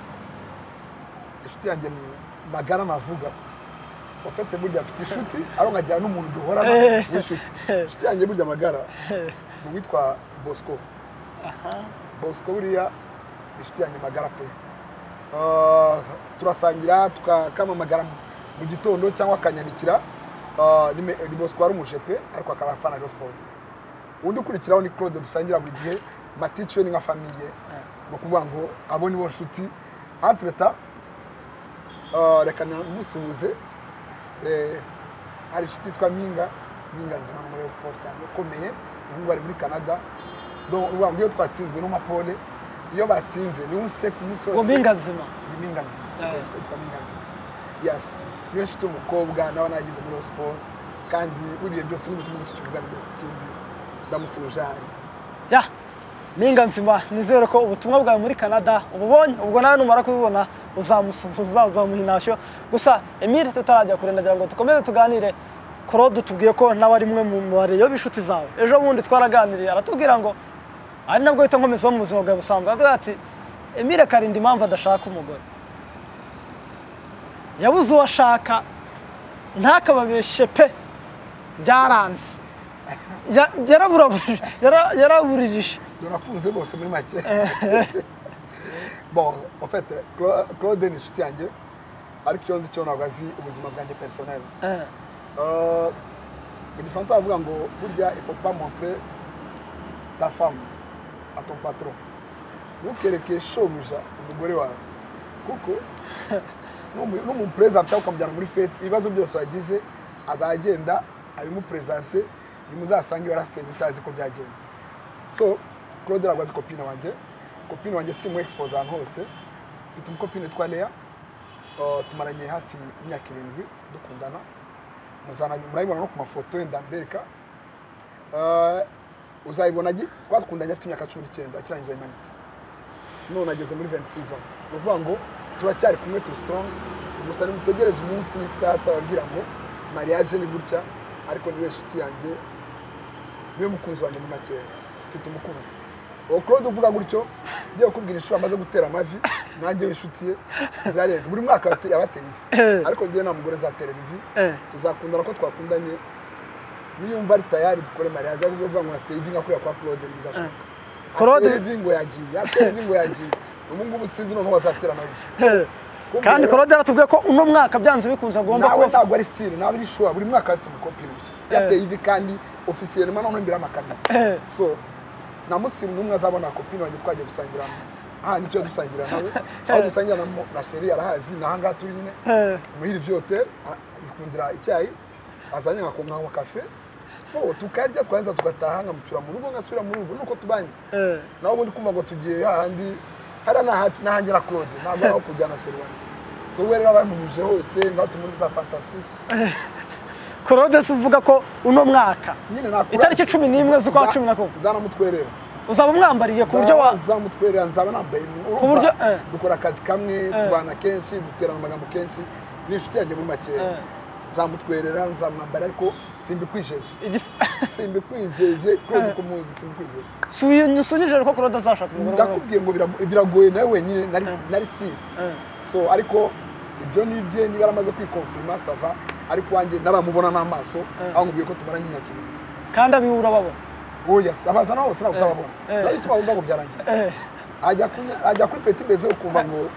shuti yanjye magara navuga ofete burya afite ishuti aro nkajya n'umuntu duhorana w'ishuti shuti yanjye burya magara witwa Bosco Bosco buriya ishuti yanjye magara pe turasangira tukakama magara mu gitondo cyangwa akanyandikira ni Bosco ari umujepe ariko akaba afana Rayon Sport undi ukurikiraho ni Claude dusangira buri gihe maticho ni nka famille no kuvuga ngo abo ni bo nshuti entreta reka musuhuze hari inshuti twa Minga nzima muri Rayon Sport cyane ukomeye ubu bari muri Canada donc uvuga ngo iyo twatsinzwe no mapole iyo batsinze ni unse ku munsi wose Minga nzima twa Minga nzima yes niyo nshuti umukobwa nawe nagize muri Rayon Sport kandi buriye byose n'umutima tukivuga ikindi ndamusuhuje ya Minga nzima nizere ko ubutumwa bwawe muri Canada ububonye ubwo nawe numara kubibona uzamusuhuza uzamuhinashyo gusa Emile tutarajya kure ndagira ngo tukomeze tuganire Claude tubwiye ko n'abari mwe mu bareyo bishuti zawe ejo bundi twaraganiriye aratubwira ngo ari nabwo hita nkomeza mu buzima bwawe busanzwe avuga ati Emile Karinda impamvu adashaka umugore yabuze uwashaka ntakababeshe pe byaranze yaraburirije Donakunze bose muri make. Bon, en fait, Claude ni inshuti yanjye ariko icyo nzi cyo ntabwo azi ubuzima bwanjye personnel. Mu gifaransa bavuga ngo burya il faut pas montrer ta femme à ton patron. Ntukereke shobuja umugore wawe kuko n'umupresenta ukamujyana muri fete ibibazo byose wagize azagenda abimupresente bimuzasanga yarasenye utazi ko byagenze. So Claude aragwaze copine wanjye si mu expose ahantu hose. Mfite umukopine witwa Lea tumaranye hafi imyaka 7 dukundana. Murayibona no ku mafoto yenda mbereka. Uzayibona twakundanye afite imyaka 19 akirangiza humanity. None ageze muri 26 ans. Uvuga ngo turacyari kumwe turi strong. Gusa nimutegereze umunsi n'isaha cyababwira ngo mariage ni gutya ariko niwe inshuti yanjye niwe mukunzi wanjye mu make. Mfite umukunzi. Claude uvuga gutyo ngiye kubwira inshuro amaze gutera amavi nanjye inshuti ye zirarenze buri mwaka yabateye ivi ariko ngiye nta mugore zatera ivi tuzakundana ko twakundanye niyumva ari tayari dukore mariage ariko uvuga ngo ateye ivi nkakuriya kwa Claude bizashoboka. Claude ivi ngo yagiye ateye ivi ngo yagiye ubu sinzi no bazatera amavi kandi Claude aratubwiye ko uno mwaka byanze bikunze agomba kuba ntabwo ari sire nawe ari sure buri mwaka afite umukopine yateye ivi kandi officiellement none mbira amakabiri so na musi numwe azabona copine wanjye twagiye gusangira nicyo dusangira nawe aho dusangira na Sheri arahazi nahanga turi nyine muhiri vyote ikundira icyayi azanye ngakonga mu cafe tukarya twanza tugataha nkamucyura mu rugo ngasubira mu rugo nuko tubanye naho ubundi kumva ngo tugiye hahandi hari nahanjye na Claude ntabwo aho kujyana Sheri wanjye so werera bamuje hose ngaho tumuri za fantastique. Claude uvuga ko uno mwaka itariki 11 z'ukwa 11 zanamutwerera uzaba umwambariye ku buryo zamutwerera nzaba nambaye ku buryo dukora akazi kamwe tubana kenshi duterana amagambo kenshi n'inshuti yanjye muri make zamutwerera nzamwambara ariko simbikwijeje Claude kumuzi simbikwijeje nusubije ko Claude azashaka umugore ndakubwiye ngo biragoye nawe wenyine nari sire so ariko ibyo nibye niba aramaze kwikonfirma sava ariko wanjye naramubona n'amaso aho nguye ko tumaranye imyaka 2 kandi abihura babona yes abazana hose na utababona nayo tubabumva ngo byarangiye ajya kuri petit baiser ukumva ngo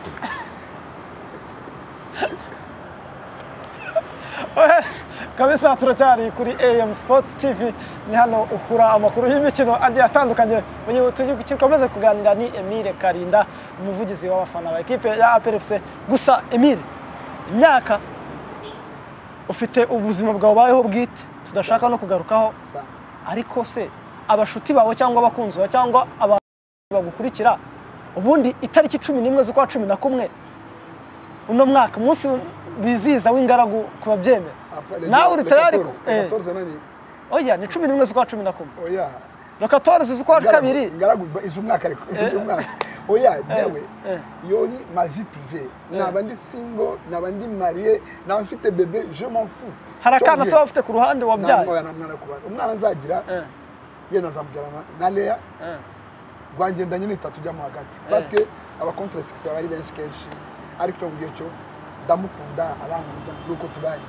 kabisa turacyari kuri AM Sports TV ni hano ukura amakuru y'imikino agiye atandukanye mu tugikomeze kuganira ni Emile Karinda umuvugizi w'abafana ba equipe ya APR FC. Gusa Emile imyaka ufite ubuzima bwawe bayeho bwite tudashaka no kugarukaho ariko se abashuti bawe cyangwa abakunzi bawe cyangwa abantu bagukurikira ubundi itariki 11 z'ukwa 11 uno mwaka umunsi biziza w'ingaragu kubabyemera nawe uri tayari 14 nani oya ni 11 z'ukwa 11 oya no 14 z'ukwa kabiri ingaragu izo mwaka ariko izo mwaka oya yewe iyo ni ma vie privée naba ndi single naba ndi marié naba mfite bébé je m'en fous harakana sawa ufite ku ruhande wabyaye umwana nzagira ye nazamujyana na Lea rwangendanye n'itatu jya mu hagati parce que aba contre 6 bari benshi kenshi ariko ngiye cyo ndamukunda abankunda nuko tubanye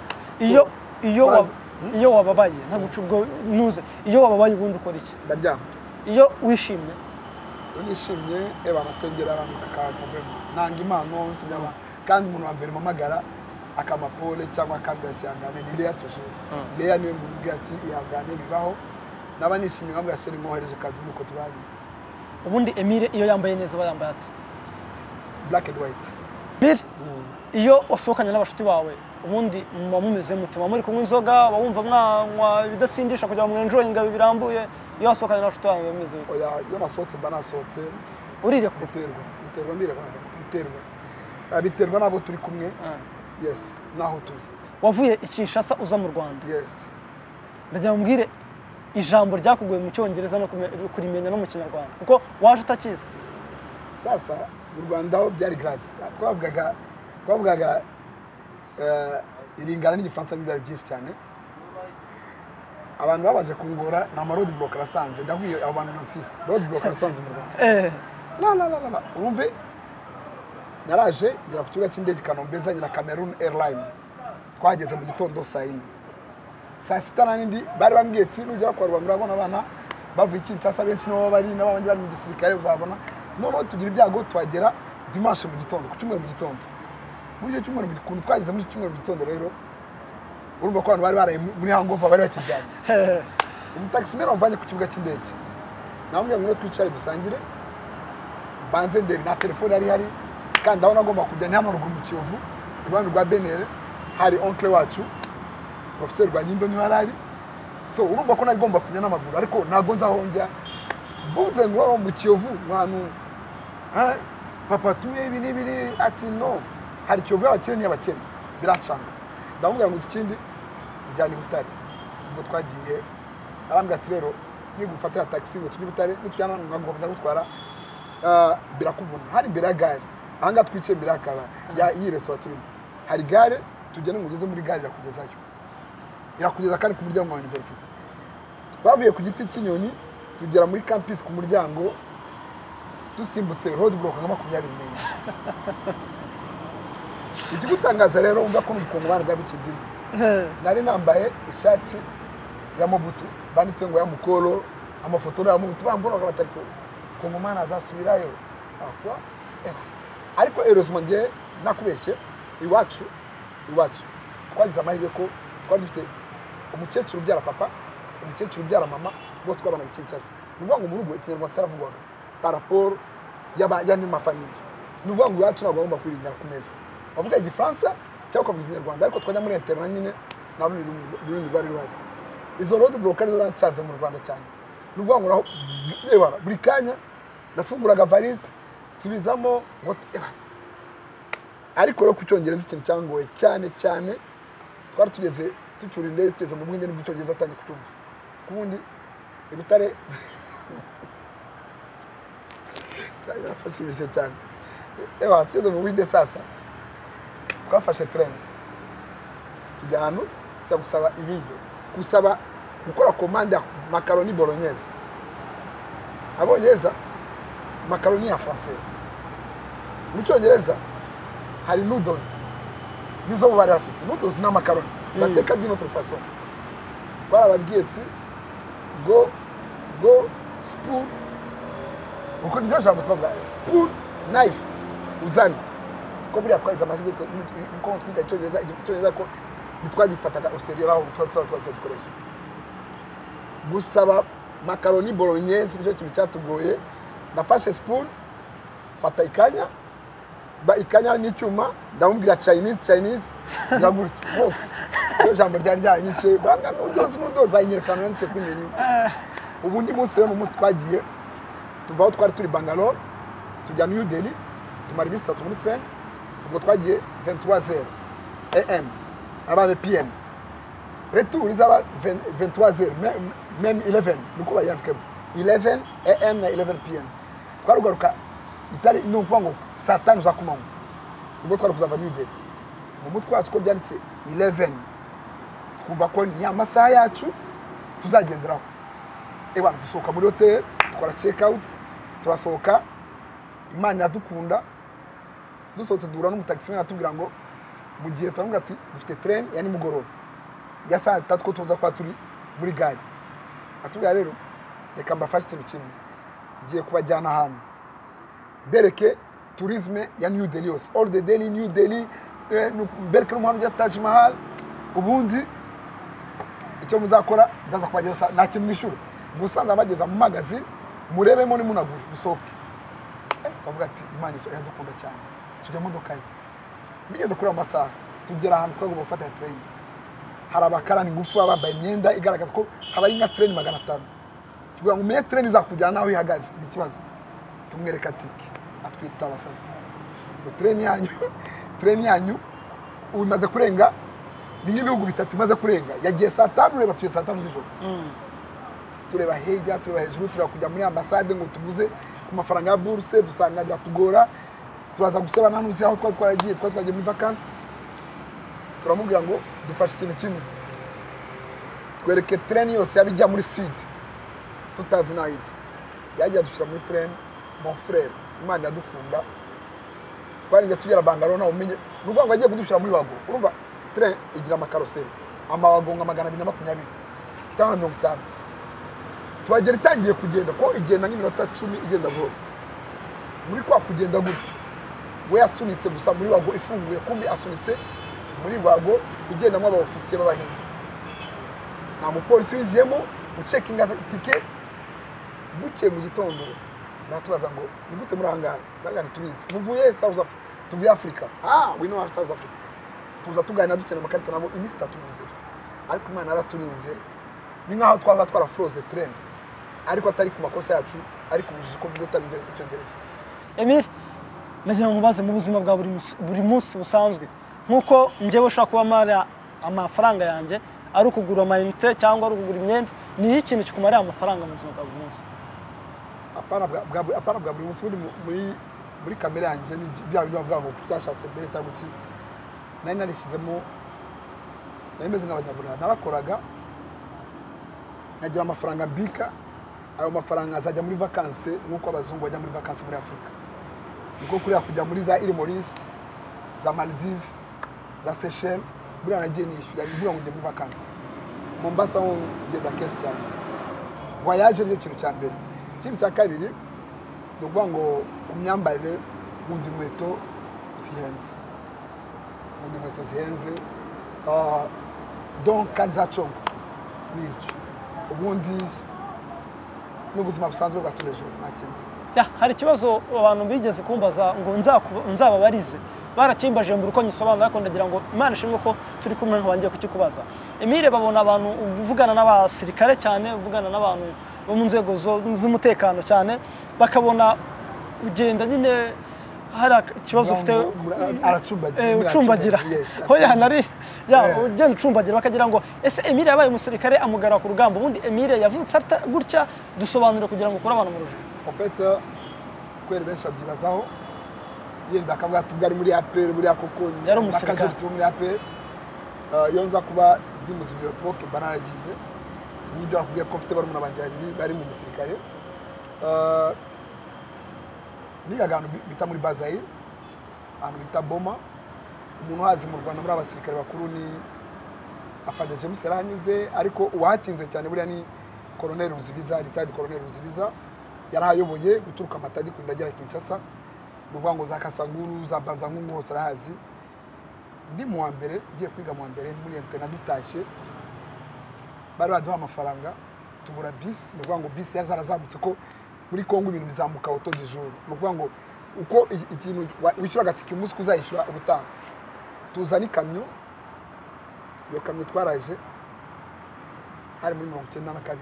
iyo wababaye ntagucubwo nuze iyo wababaye ubundi ukora iki ndaryama iyo wishimye nishimye amasengera abantu kakavemo nanga impano nsinyaba kandi umuntu wa mbere mamagara akamapole cyangwa akambwira ati yangane ni Lea toujours Lea niwe mubwira ati yangane bibaho naba nishimye ngambwa Sheri mwohereje kadu nuko tubanye. Ubundi Emile iyo yambaye neza bayambaye ati black and white. Emile iyo wasohokanye n'abashuti bawe ubundi mumeze mutima muri kunywa inzoga bawumva mwanywa bidasindisha kugira ngo mwenjoyinga birambuye iyo wasohokanye n'abashuti bawe bameze oya iyo nasohotse banasohotse urire biterwa ndireba biterwa nabo turi kumwe yes naho turi wavuye Kinshasa uza mu Rwanda yes ndagira mbwire ijambo ryakugoye mu Cyongereza no kurimenya no mu Kinyarwanda kuko waje utakizi sasa mu Rwanda ho byari grave twavugaga iringana n'igifaransa byari byinshi cyane abantu babaje kungora na road block rasanze ndahuye abantu nansisi road block rasanze mu Rwanda la umve naraje ngira ku kibuga cy'indege Kanombe zanye na Cameroon Airline twageze mu gitondo saa 4 saa 6 n'indi bari bambwiye ati nugera kwa Rwanda urabona abana bavuye Kinshasa benshi n'abo bari n'abandi bari mu gisirikare uzabona none tugira ibyago twagera dimanche mu gitondo ku cyumweru mu gitondo muri cyo cyumweru mu twageze muri cyumweru mu gitondo rero urumva ko abantu bari baraye muri hangover bari bakijyanye umutaximene wamvanye ku kibuga cy'indege namwe ngo twicare dusangire banze ndebe na telefone ari hari kandi aho nagomba kujya nyama ruguru mu Kiyovu iruhande rwa Benere hari oncle wacu professeur Rwanyindo ni harari so urumva ko nagomba kunya n'amaguru ariko nago nzahonja buze ngo mu Kiyovu mwana papa tuye ibi n'ibiri ati no hari Kiyovu y'abakire n'abakene biracanga ndamubwira ngo ikindi njyana Butare ubwo twagiye arambwira ati rero nigufatira taxi ngo tujye Butare nitujyana ngomba gutwara birakuvuna hari imbere ya gare ahanga twice imbere akaba ya iyi restaurant turimo hari gare tugene mugeze muri gare irakugeza kandi ku muryango wa university bavuye ku giti cy'inyoni tugera muri campus ku muryango dusimbutse road block nka 20 ikigutangaza rero umva ko n'ubukungu bana bw'ikidimi nari nambaye ishati ya Mobutu banditse ngo ya Mukolo amafoto ya Mobutu bambura batari ko ngomana azasubirayo akwa ariko heureusement nge nakubeshye iwacu twagize amahirwe ko twari dufite umukecuru ubyara papa umukecuru ubyara mama bose twabana Kinshasa nuvuga ngo mu rugo ikinyarwanda cyaravugwaga par rapport y'abandi mafamille nuvuga ngo iwacu ntabwo bagomba kwirinda ku meza bavuga igifaransa cyangwa kuvuga ikinyarwanda ariko twajya muri internet nyine na rurimi rwari rwari izo road block arizo zancanze mu Rwanda cyane nuvuga ngo reba buri kanya nafunguraga valise subizamo ngo ariko rero ku cyongereza ikintu cyangoye cyane twari tugeze tucyura indege tugeze mu bwinde n'ubw'icyongereza atangiye kutumva kubundi Butare yafashije cyane tugeze mu bwinde sasa twafashe train tujya ahantu cyo gusaba ibivyo gusaba gukora commande ya macaroni bolognese abonyeza macaroni ya français mu cyongereza hari noodles nizo bari bafite noodles na macaroni bateka d'une autre façon barababwiye ati go spoon uko ndio jambo twavuga spoon knife uzani ko buri atwaza amazwi ko twiga cyongereza ko bitwagifataga oseriyo aho twatsa dukoresha gusaba macaroni bolognese nicyo kintu cyatugoye nafashe spoon fata ikanya n'icyuma ndamubwira Chinese ndagurutse iyo jambo ryari ryanyishe banga noodles bayinyerekana ndetse kumenye ubundi munsi rero umunsi twagiye tuvaho twari turi Bangalore tujya New Delhi tumara ibisi 3 muri train ubwo twagiye 23h am ababe PM retour izaba 23h même 11 nuko bayandike 11 am na 11 PM twarugaruka itari no kuvuga ngo saa 5 za kumanywa ubwo twari kuzava New Delhi mu mutwe wacu ko byanditse 11 twumva ko ni amasaha yacu tuzagenderaho dusohoka muri hotel twara check out turasohoka Imana yadukunda dusohotse dura n'umutaximene atubwira ngo mu gihe turavuga ati dufite train ya nimugoroba ya saa 3 ko tuza kwa turi muri gare atubwira rero reka mbafashe ikintu kimwe ngiye kubajyana ahantu bereke tourisme ya New Delhi yose all the Delhi New Delhi bereke n'umuhanda ya Taj Mahal ubundi icyo muzakora ndaza kubageza nta kintu mwishura gusanza bageza mu magazine murebemo ni munagura musohoke bavuga ati Imana icyo yadukunda cyane tujya modoka ye bigeze kuri amasaha tugera ahantu twagomba gufata train hari abakarani ngufu bambaye imyenda igaragaza ko habari nka train 500 tuvuga ngo me train izakujyana aho ihagaze ikibazo tumwereka tiki atwita abasasi ngo train yanyu umaze kurenga ni nk'ibihugu bitatu imaze kurenga yagiye saa 5 ureba tuye saa 5 z'ijoro tureba hejya tureba hejuru turakujya muri ambassade ngo tubuze ku mafaranga ya bourse dusanga byatugora turaza gusaba nanuzi aho twaragiye twagiye muri vacances turamubwira ngo dufashe ikintu kimwe twereke train yose yabijya muri sud tutazi naho ijya yajya dushira muri train mon frère Imana yadukunda twarinze tugera Bangalore na umenye nuvuga ngo agiye kudushira muri wago urumva train igira amakaroseri amawago nka 220 cyangwa 50 twagera itangiye kugenda ko igenda nk'iminota 10 igenda vuba muri kwa kugenda gutya we yasunitse gusa muri wago ifunguye kumbi asunitse muri wago igendamo aba ofisiye b'abahindi nta mupolisi winjiyemo ucekinga tike buke mu gitondo natubaza ngo ni gute muri ahangaha bagana tubizi muvuye South Africa tuvuye Africa we know South Africa tuza tugana dukena amakarita nabo iminsi 3 muzira ariko Imana araturinze ni nkaho twaba twarafroze train ariko atari ku makosa yacu ariko ubujije ko bwo tabije icyongereza. Emile nagira ngo baze mu buzima bwa buri munsi busanzwe nkuko njyewe ushaka kuba mara amafaranga yanjye ari ukugura amayinite cyangwa ari ukugura imyenda ni ikintu kikumarira amafaranga mu buzima bwa buri munsi. Apana bwa buri munsi muri kamera yanjye bya bintu bavuga ngo cyashatse mbere cyangwa iki nari narishyizemo meze nk'abanyabura narakoraga nagira amafaranga mbika ayo mafaranga azajya muri vacances nkuko abazungu bajya muri vacances muri Afrika niko kuriya kujya muri za Île Maurice za Maldives za Seychelles buri anagiye nishyura nibura ngo njye muri vacances Mombasa ho ngenda kenshi cyane voyage ryo kintu cya mbere kintu cya kabiri no kuvuga ngo ku myambarire nkunda inkweto zihenze donc kanzacongo nibyo ubundi n'ubuzima busanzwe bwa turejo nakindi hari ikibazo abantu bigeze kumbaza ngo nzababarize barakimbaje mu ruko nyisobanura ariko ndagira ngo Imana ishimwe ko turi kumwe ntiwangiye kukikubaza. Emile babona abantu uvugana n'abasirikare cyane uvugana n'abantu bo mu nzego z'umutekano cyane bakabona ugenda nyine hari ikibazo ufite ucumbagira hoya nari ugenda ucumbagira bakagira ngo ese Emile yabaye umusirikare amugara ku rugamba ubundi Emile yavutse gutya dusobanure kugira ngo ukure abantu mu rujijo. En fait kwere benshi babyibazaho yenda akavuga tubwari muri APR muri akoko yari umusirikare muri APR yonza kuba ndi muzibiro poke banaragiye nibyo akubwiye ko ufite barumuna banjye bari mu gisirikare nigaga bita muri Bazaire ahantu bita Boma umuntu hazi mu Rwanda muri abasirikare bakuru ni Afande James yaranyuze ariko uwahatinze cyane buriya ni Colonel Ruzibiza retired Colonel Ruzibiza yarahayoboye guturuka Matadi kundagera Kinshasa ruvuga ngo za Kasanguru za Bazankungu hose arahazi ndi mu wa mbere ngiye kwiga mu wa mbere muri internat dutashye bari baduha amafaranga tubura bisi ruvuga ngo bisi yazarazamutse ko muri Kongo ibintu bizamuka auto du jour ruvuga ngo uko ikintu wishyura gatiki umunsi kuzayishyura ubutaha tuzana ikamyo iyo kamyo twaraje hari muri 92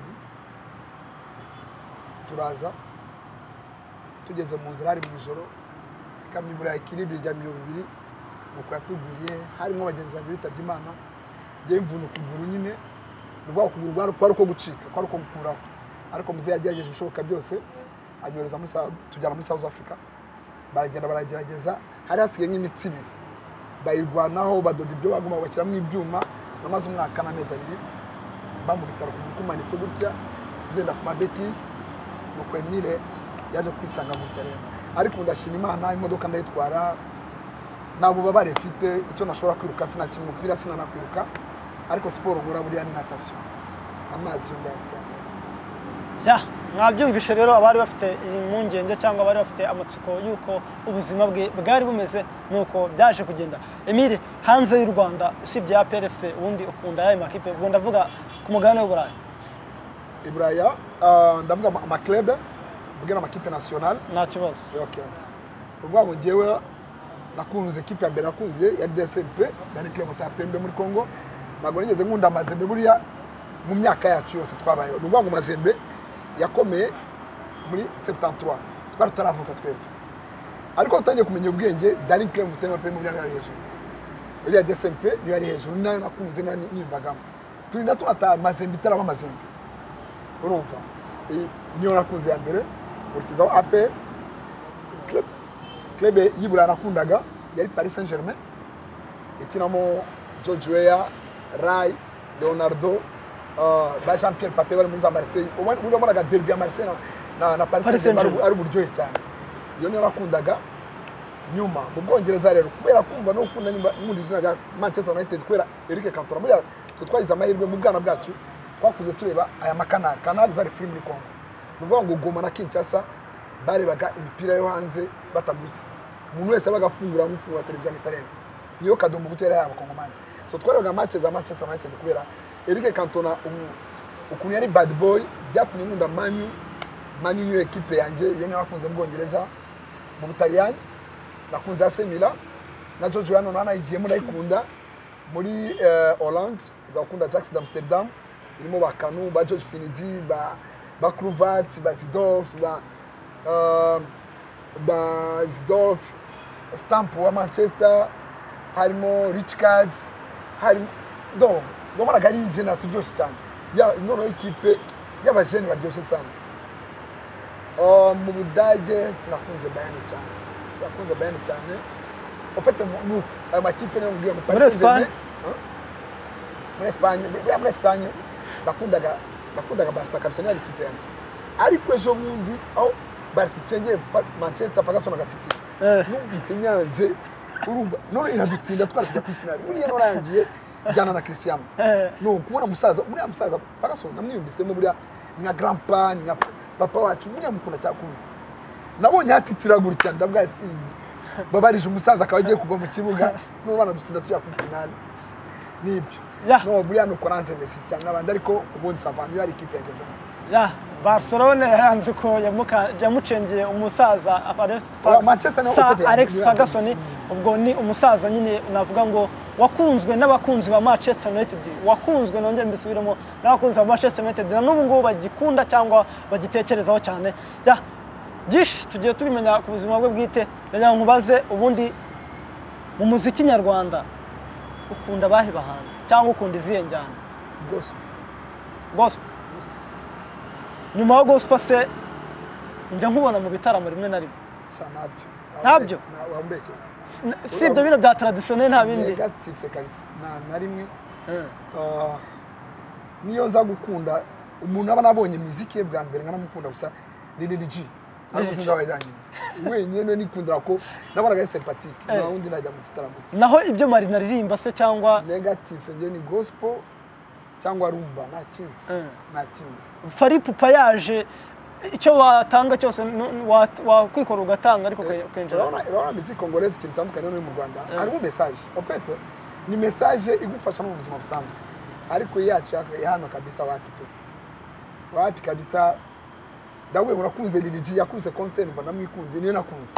turaza tugeze mu nzira hari mu ijoro ikamyo muri equilibre rya 200 uko yatuguye harimo abagenzi banjye bitabye Imana ngiye mvuna ukuguru nyine ruvuga ukuguru kwari uko gucika kwari uko gukuraho ariko muze yagerageje bishoboka byose anyoreza muri tujyana muri South Africa baragenda baragerageza hari hasigaye nk'imitsi ibiri bayirwanaho badoda ibyo baguma bashyiramo ibyuma namaze umwaka n'amezi 2 bamubitara kumanitse gutya genda ku mabeti nuko Emile yaje kwisanga gutya rero ariko ndashima Imana imodoka ndayitwara nabo babare mfite icyo nashobora kwiruka sinakina umupira sinanakwiruka ariko siporo nkora buriya ni natation amazi y'indazi cyane mwabyumvishe rero abari bafite impungenge cyangwa abari bafite amatsiko yuko ubuzima bwe bwari bumeze nuko byaje kugenda. Emile hanze y'u Rwanda usibye ya PRFC ubundi ukunda yaye makipe ubwo ndavuga ku mugabane w'Uburayi Ibraya ndavuga ama club vuga amakipe national nta kibazo. Okay ubwo ngo ngewe nakunze equipe ya mbere nakunze ya DSMP yani club ta Pembe muri Congo nago nigeze nkunda Mazembe buriya mu myaka yacu yose twabaye ubwo ngo Mazembe yakomeye muri 73 twari taravuka twebwe ariko utangiye kumenya ubwenge Dari Club mutema pe mu byanga hejuru uriya DSMP niyo ari hejuru nayo nakunze n'imbagamo turinda twata Mazembe itaraba Mazembe urumva niyo nakunze ya mbere urikizaho AP club yibura nakundaga yari Paris Saint-Germain ikinamo George Weah Ray Leonardo ba Jean-Pierre Papé bari muri za Marseille ubundi wabonaga derby ya Marseille na Paris Saint-Germain ari buryohe cyane iyo niyo nakundaga nyuma mu Bwongereza rero kubera kumva no gukunda n'undi izina rya Manchester United kubera Eric Cantona muri twagize amahirwe mu bwana bwacu twakuze tureba aya makanali zari free muri Congo nuvuga ngo Goma na Kinshasa barebaga imipira yo hanze bataguze umuntu wese bagafungura wa televiziyo itarenga niyo kadombo gutera yabo Kongomani so twarebaga matches za Manchester United kubera Eric Cantona ukuntu yari bad boy byatumye nkunda Man U niyo equipe yanjye iyo nakunze mu Bwongereza mu Butaliyani nakunze AC Milan na George Weah nana igiye muri ayikunda muri Holland zakunda Ajax d'Amsterdam irimo bakanu ba George Finidi ba Kluivert ba Zidorf ba Zidorf Stamp wa Manchester harimo Richards harimo do ngomara gari generation byose cyane ya nono equipe y'abajene baryoshye cyane mu Budage sinakunze Bayern cyane en fait nous aya makipe nayo ngiye mu Paris Saint-Germain muri Espagne bakundaga Barca kabisa ni equipe yanjye ariko ejo bundi aho Barca cenge Manchester Ferguson agatiti numvise nyanze urumva none iradutsinda twari kujya ku finale uri yano rangiye jana na Cristiano no kubona musaza Ferguson namwiyumvisemo buriya nka grandpa nka papa wacu muri mukunda cyakuru nabonye hatitira gutya ndabwasize babarije umusaza akabagiye kugwa mu kibuga n'ubana dutsinda tujya ku finale nibyo no buriya no koranze Messi cyangwa abandi ariko ubundi savani yari ikipe yaje Barcelona yanze ko yamucengeye umusaza Alex Ferguson ubwo ni umusaza nyine navuga ngo wakunzwe n'abakunzi ba Manchester United wakunzwe nongeye mbisubiremo n'abakunzi ba Manchester United na n'ubu ngo bagikunda cyangwa bagitekerezaho cyane gish tugiye tubimenya ku buzima bwe bwite rero nkubaze ubundi mu muziki nyarwanda ukunda bahe bahanze cyangwa ukunda izihe njyana gospel nyuma yo gospel se njya nkubona mu bitaramo rimwe na rimwe ntabyo si ibyo bintu bya traditionnel nta bindi negative kabisa na rimwe niyo nza gukunda umuntu aba nabonye muziki ye bwa mbere nkanamukunda gusa DDG ariko sindabayirangiye wenyene nikundira ko nabonaga sympathetic na wundi najya mu gitaramo naho ibyo Marina aririmba se cyangwa negative nge ni gospel cyangwa rumba nta kinzi Fari Pupa yaje icyo watanga cyose wakwikora ugatanga ariko kenjera urabona muziki congolaise ikintu tandukanye no mu Rwanda harimo message en fait ni message igufasha mu buzima busanzwe ariko yacu hano kabisa wapi kabisa dawe murakunze Liliji yakunze concert mva namwikunde niyo nakunze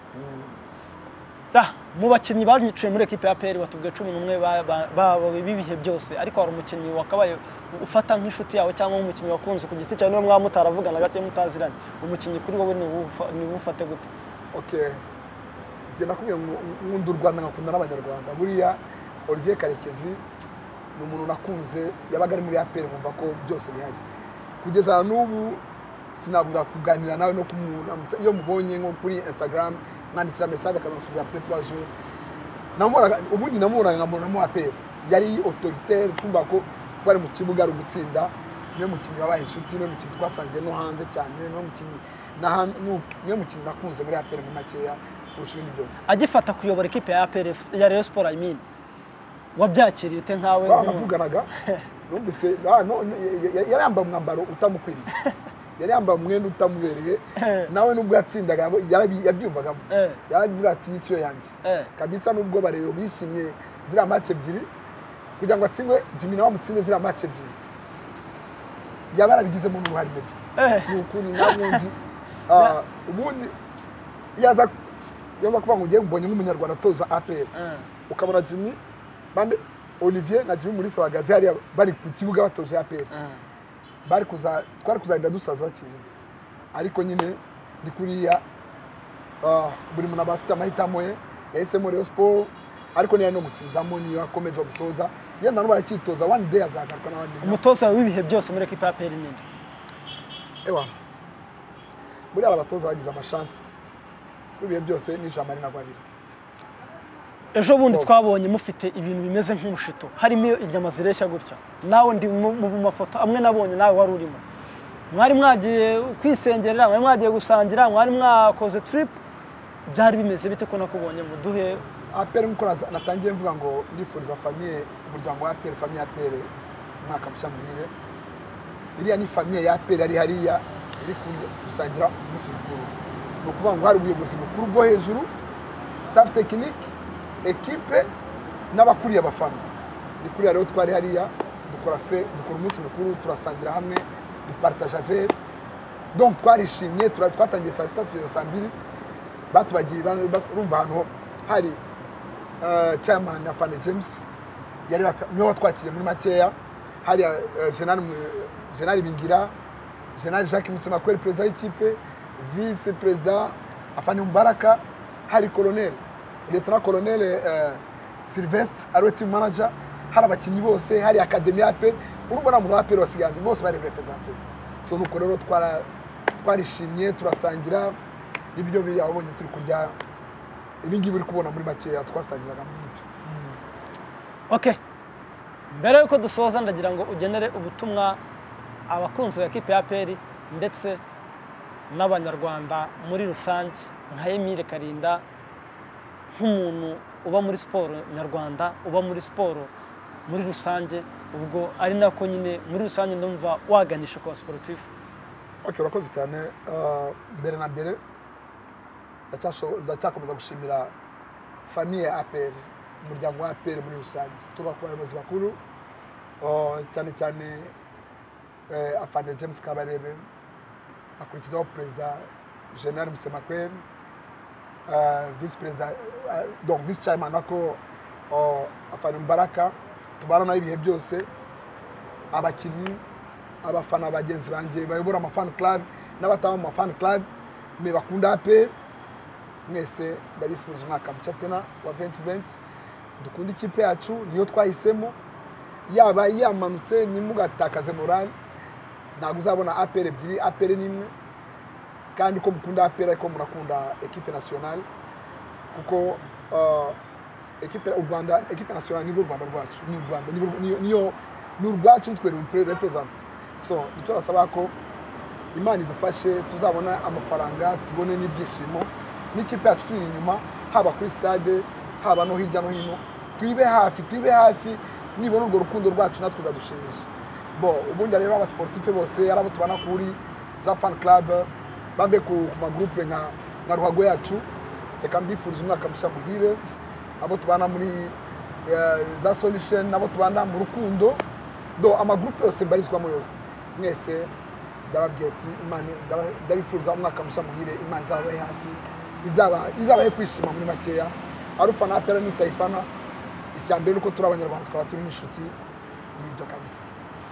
mu bakinnyi banyiciye muri equipe ya APR watubwiye 11 bibihe byose ariko hari umukinnyi wakabaye ufata nk'inshuti yawe cyangwa umukinnyi wakunze ku giti cyawe niwe mwamutaravugana gake mutaziranye umukinnyi kuri wowe ni ufate gute okay je nakubwiye nkunda u Rwanda ngakunda n'abanyarwanda buriya Olivier Karekezi ni umuntu nakunze yabaga ari muri APR nkumva ko byose bihari kugeza n'ubu sinabura kuganira nawe no kumuna iyo mubonye nko kuri Instagram nandikira message akanasubira après 3 jours namuraga ubundi namuraga nkamubona mu APR yari autoritaire tumba ko bari mu kibuga ari gutsinda niyo mukinnyi wabaye inshuti niyo mukinnyi twasangiye no hanze cyane niyo mukinnyi niyo mukinnyi nakunze muri APR mu makeya kurusha ibindi byose agifata kuyobora equipe ya APR ya Rayon Sport wabyakiriye ute nkawe bavuganaga numvise yari yambaye umwambaro utamukwiriye yari yambaye umwenda utamubereye nawe nubwo yatsindaga yabyumvagamo yarabivuga ati isiyo yanjye kabisa nubwo bareyo bishimye zira match ebyiri kugira ngo atsindwe Jimmy nawe mutsinde zira match ebyiri yabarabigize mu ruhari mebi n'ukuri nabundi ubundi yaza kuva ngo ugiye mbonye nk'umunyarwanda toza APR ukabona Jimmy bande Olivier na Jimmy muri Sabagazi hari bari ku kibuga batoje APR twari kuzagenda dusaza bakiri ariko nyine ndi kuriya buri muntu abafite amahitamo ye yahisemo Rayon Sport ariko niyo no gutsindamo niyo akomeza gutoza yenda no barakitoza one day azagaruka n'abandi umutoza w'ibihe byose muri equipe ya APR ninde buri abatoza bagize amashance w'ibihe byose ni Jean Marie Ntagwabira ejo bundi twabonye mufite ibintu bimeze nk'umushito harimo inyama zireshya gutya nawe ndi mu mafoto amwe nabonye nawe wari urimo mwari mwagiye kwisengerera mwari mwagiye gusangira mwari mwakoze trip byari bimeze bite ko nakubonye mu duhe APR nkuko natangiye mvuga ngo ndifuriza famille umuryango wa APR famille APR umwaka mushya muhire iriya ni famille ya APR ari hariya iri gusangira umunsi mukuru no kuvuga ngo hari ubuyobozi bukuru bwo hejuru staff technique equipe n'abakuriye abafana ni kuri rero twari hariya dukora umunsi mukuru turasangira hamwe dupartage affaire donc twarishimye twatangiye saa 6 tugeza saa 2 batubagiye urumva hano hari chairman na Fane James yari niho twakiriye muri makeya hari General Bingira General Jacques Musemakweli president y'ikipe vice president Afani Mbaraka hari colonel lieutenant colonel Sylvestre ari team manager hari abakinnyi bose hari academy APR urumva namuntu wa APR wasigaze bose bari representer so nuko rero twarishimye turasangira ibyo biri abonye turi kurya ibingibi uri kubona muri makeya twasangiraga muri ibyo. Okay, mbere yuko dusoza ndagira ngo ugenere ubutumwa abakunzi ba equipe ya APR ndetse n'abanyarwanda muri rusange nka Emile Karinda nk'umuntu uba muri sport nyarwanda uba muri sport muri rusange ubwo ari nako nyine muri rusange ndumva waganisha kwa sportif. Okay, urakoze cyane mbere na mbere ndacyakomeza gushimira famille ya APR umuryango wa APR muri rusange tuba ku bayobozi bakuru cyane cyane Afande James Kabarebe akurikizaho president General Musemakweli vice president donc vice chairman ako Afande Mbaraka tubana nayo ibihe byose abakinnyi abafana bagenzi banje bayobora amafan club n'abataba mu fan club me bakunda APR mwese ndabifuza umwaka mushya tena wa 2020 dukunda ikipe yacu niyo twahisemo yaba yamanutse nimugatakaze moral ntago uzabona APR ebyiri APR nimwe kandi ko mukunda APR ariko murakunda equipe nationale kuko equipe u Rwanda equipe nationale ni Rwanda rwacu ni Rwanda niyo n'urwacu twe represent so nicyo nasaba ko Imana idufashe tuzabona amafaranga tubone n'ibyishimo n'ikipe yacu turi inyuma haba kuri stade haba no hirya no hino twibe hafi nibona urwo rukundo rwacu natwe zadushimisha bo ubundi rero aba sportif bose arabo tubana kuri za fan club bambe ku ma groupe nka ruhago yacu reka mbifuriza umwaka mushya muhire abo tubana muri za solution nabo tubana mu rukundo do ama groupe yose mbarizwamo yose mwese ndababweti Imana ndabifuriza umwaka mushya muhire Imana zabaye hafi izaba kwishima muri makeya arufana APR n'utayifana icyambere uko turi abanyarwanda twaba turi n'inshuti n'ibyo kabisa.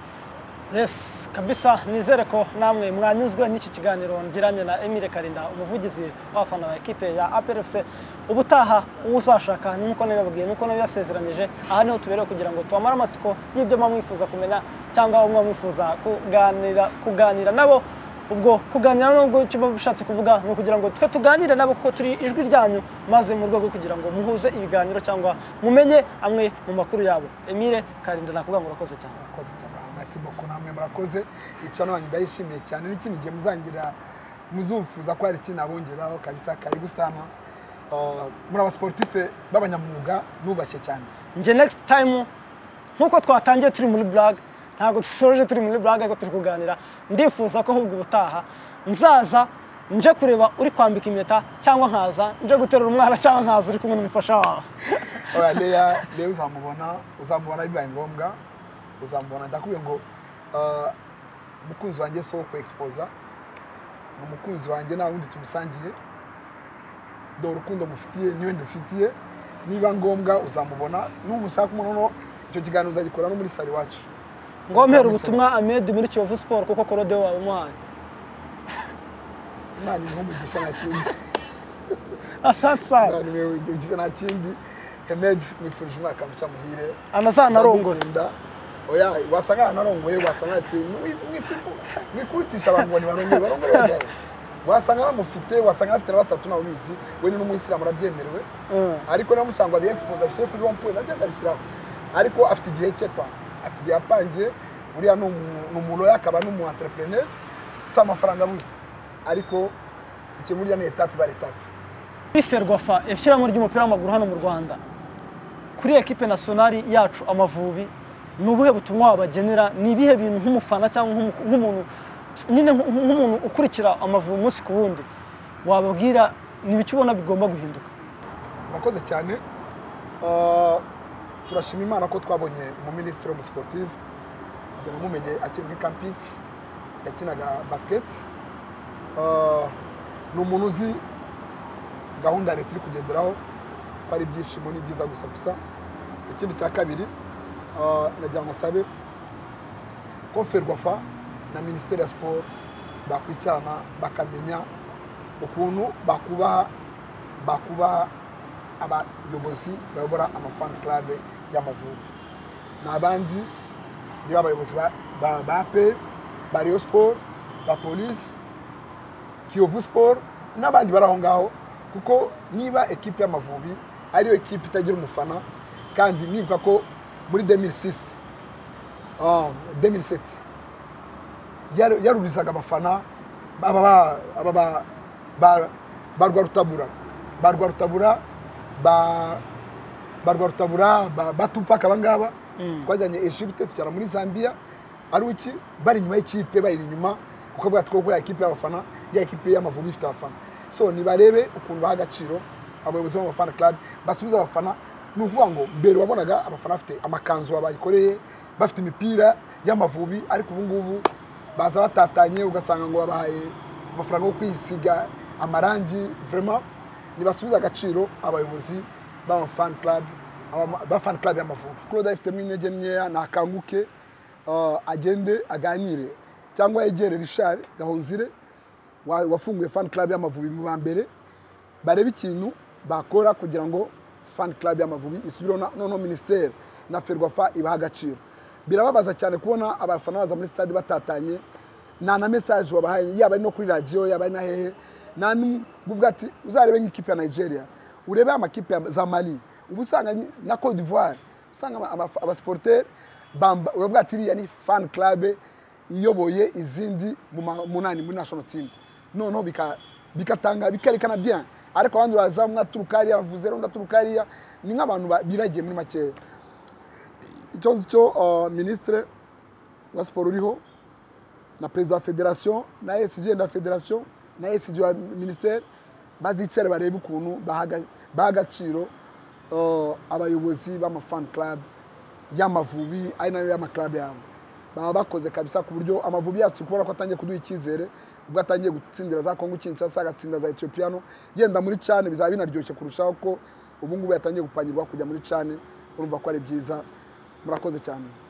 Yes, kabisa nizere ko namwe mwanyuzwe n'iki kiganiro ngiranye na Emile Karinda umuvugizi w'abafana ba equipe ya APR FC ubutaha uzashaka nuko nababwiye nuko nabasezeranyije aha niho tubereye kugira ngo tubamara amatsiko y'ibyo mwifuza kumenya cyangwa umwe mwifuza kuganira nabo ubwo kuganira nubwo cyo bashatse kuvuga no kugira ngo twe tuganire nabo ko turi ijwi ryanyu maze mu rwego kugira ngo muhuze ibiganiro cyangwa mumenye amwe mu makuru yabo. Emile Karinda nakuvuga ngo urakoze cyane. Urakoze cyane. Merci beaucoup namwe murakoze icano wanyu ndayishimiye cyane n'ikindi gihe muzangira muzumfuza ko hari ikintu abongeraho kabisa karibu sana muri aba sportif b'abanyamwuga nubashye cyane. Nje next time nkuko twatangiye turi muri blog ntago dusoje turi muri blog ariko turi kuganira ndifuza ko ahubwo ubutaha nzaza nje kureba uri kwambika impeta cyangwa nkaza nje guterura umwana cyangwa nkaza uri kumwe n'umufasha wawe. Oya Lea uzamubona bibaye ngombwa uzamubona ndakubwiye ngo umukunzi wanjye so ku exposa umukunzi wanjye na wundi tumusangiye do rukundo mufitiye niwe ndufitiye niba ngombwa uzamubona n'umushaka umuntu icyo kiganiro uzagikora no muri sali wacu ngompera ubutumwa Ahmed muri Kiyovu Sport kuko korode wawe muhaye Imana nkumugisha nakindi asante sana Imana niwe ugisha nakindi Ahmed mwifurije umwaka mushya muhire anazana rongora oya wasanga narongoye wasanga ati mwikutisha abantu ngo nibarongoye wasanga bamufite wasanga afite batatu nawe bizi we ni n'umuyisilamu arabyemerewe ariko na mucangwa bi expose afite kuri one point nabyo abishyiraho ariko afite igihe cye kwa afite igihe apangiye uriya n'umulo yakaba n'umu entrepreneur sa amafaranga buzi ariko iki muri ya etape par etape Ferwafa ishyiramo ry'umupira w'amaguru hano mu Rwanda kuri equipe nationale yacu Amavubi nubuhe butumwa wabagenera ni ibihe bintu nk'umufana cyangwa nk'umuntu nyine nk'umuntu ukurikira Amavubi umunsi ku wundi wababwira nibiki ubona bigomba guhinduka? Murakoze cyane. Turashima Imana ko twabonye mu ministre wa sportive kugira ngo mumenye akiri muri campus yakinaga basket. Ni umuntu uzi gahunda leta iri kugenderaho ko ari ibyishimo ni byiza gusa. Ikindi cya kabiri nagira ngo sabe ko Ferwafa na Ministère ya Sport bakwicarana bakamenya ukuntu bakubaha abayobozi bayobora amafan club y'Amavubi n'abandi niba abayobozi ba pe ba Rayon Sport ba Police Kiyovu Sport n'abandi baraho ngaho kuko niba equipe y'Amavubi ariyo equipe itagira umufana kandi nibuka ko muri 2006 2007 yarurizaga abafana barwarutabura batupaka abangaba twajyanye Egypte tujyana muri Zambia ari uki bari nyuma y'ikipe bari inyuma kuko bwatwo ya equipe y'abafana ya equipe y'Amavubi ifite abafana so nibarebe ukuntu bahagaciro abayobozi b'amafana club basubiza abafana nukuvuga ngo mbere wabonaga abafana afite amakanzu babayikoreye bafite imipira y'Amavubi ariko ubu ngubu baza batatanye ugasanga ngo babahaye amafaranga yo kwisiga amarangi vraiment nibasubiza agaciro abayobozi ba fan club y'Amavubi. Claude afite mwinege nyeya nakanguke agende aganire cyangwa yegere Richard Gahonzire wafunguye fan club y'Amavubi mu bambere barebe ikintu bakora kugira ngo fan club y'Amavubi isubire no ministère na Ferwafa ibaha agaciro. Birababaza cyane kubona abafana baza muri stade batatanye na message wabahaye yaba no kuri radio yaba na hehe buvuga ati uzarebe nk'ikipe ya Nigeria urebe amakipe za Mali ubusanga na Côte d'Ivoire usanga abasporteur bamba uravuga ati iriya ni fan club iyoboye izindi munani muri national team noneho bikatanga bikerekana bien ariko abandi baza mwaturukariya bavuze ronda turukariya ni nk'abantu biragiye muri make. Icyo ministre wa sport uriho na president wa federation na SG na federation na SG wa ministère bazicare barebe ukuntu bahagaciro abayobozi b'amafan club y'Amavubi ari nayo y'amaclub yabo baba bakoze kabisa ku buryo Amavubi yacu kubona ko atangiye kuduha icyizere ubwo atangiye gutsindira za Kongo Kinshasa agatsinda za Ethiopia yenda muri cyane bizaba binaryoshye kurushaho ko ubu ngubu yatangiye gupangirwa kujya muri cyane urumva ko ari byiza. Murakoze cyane.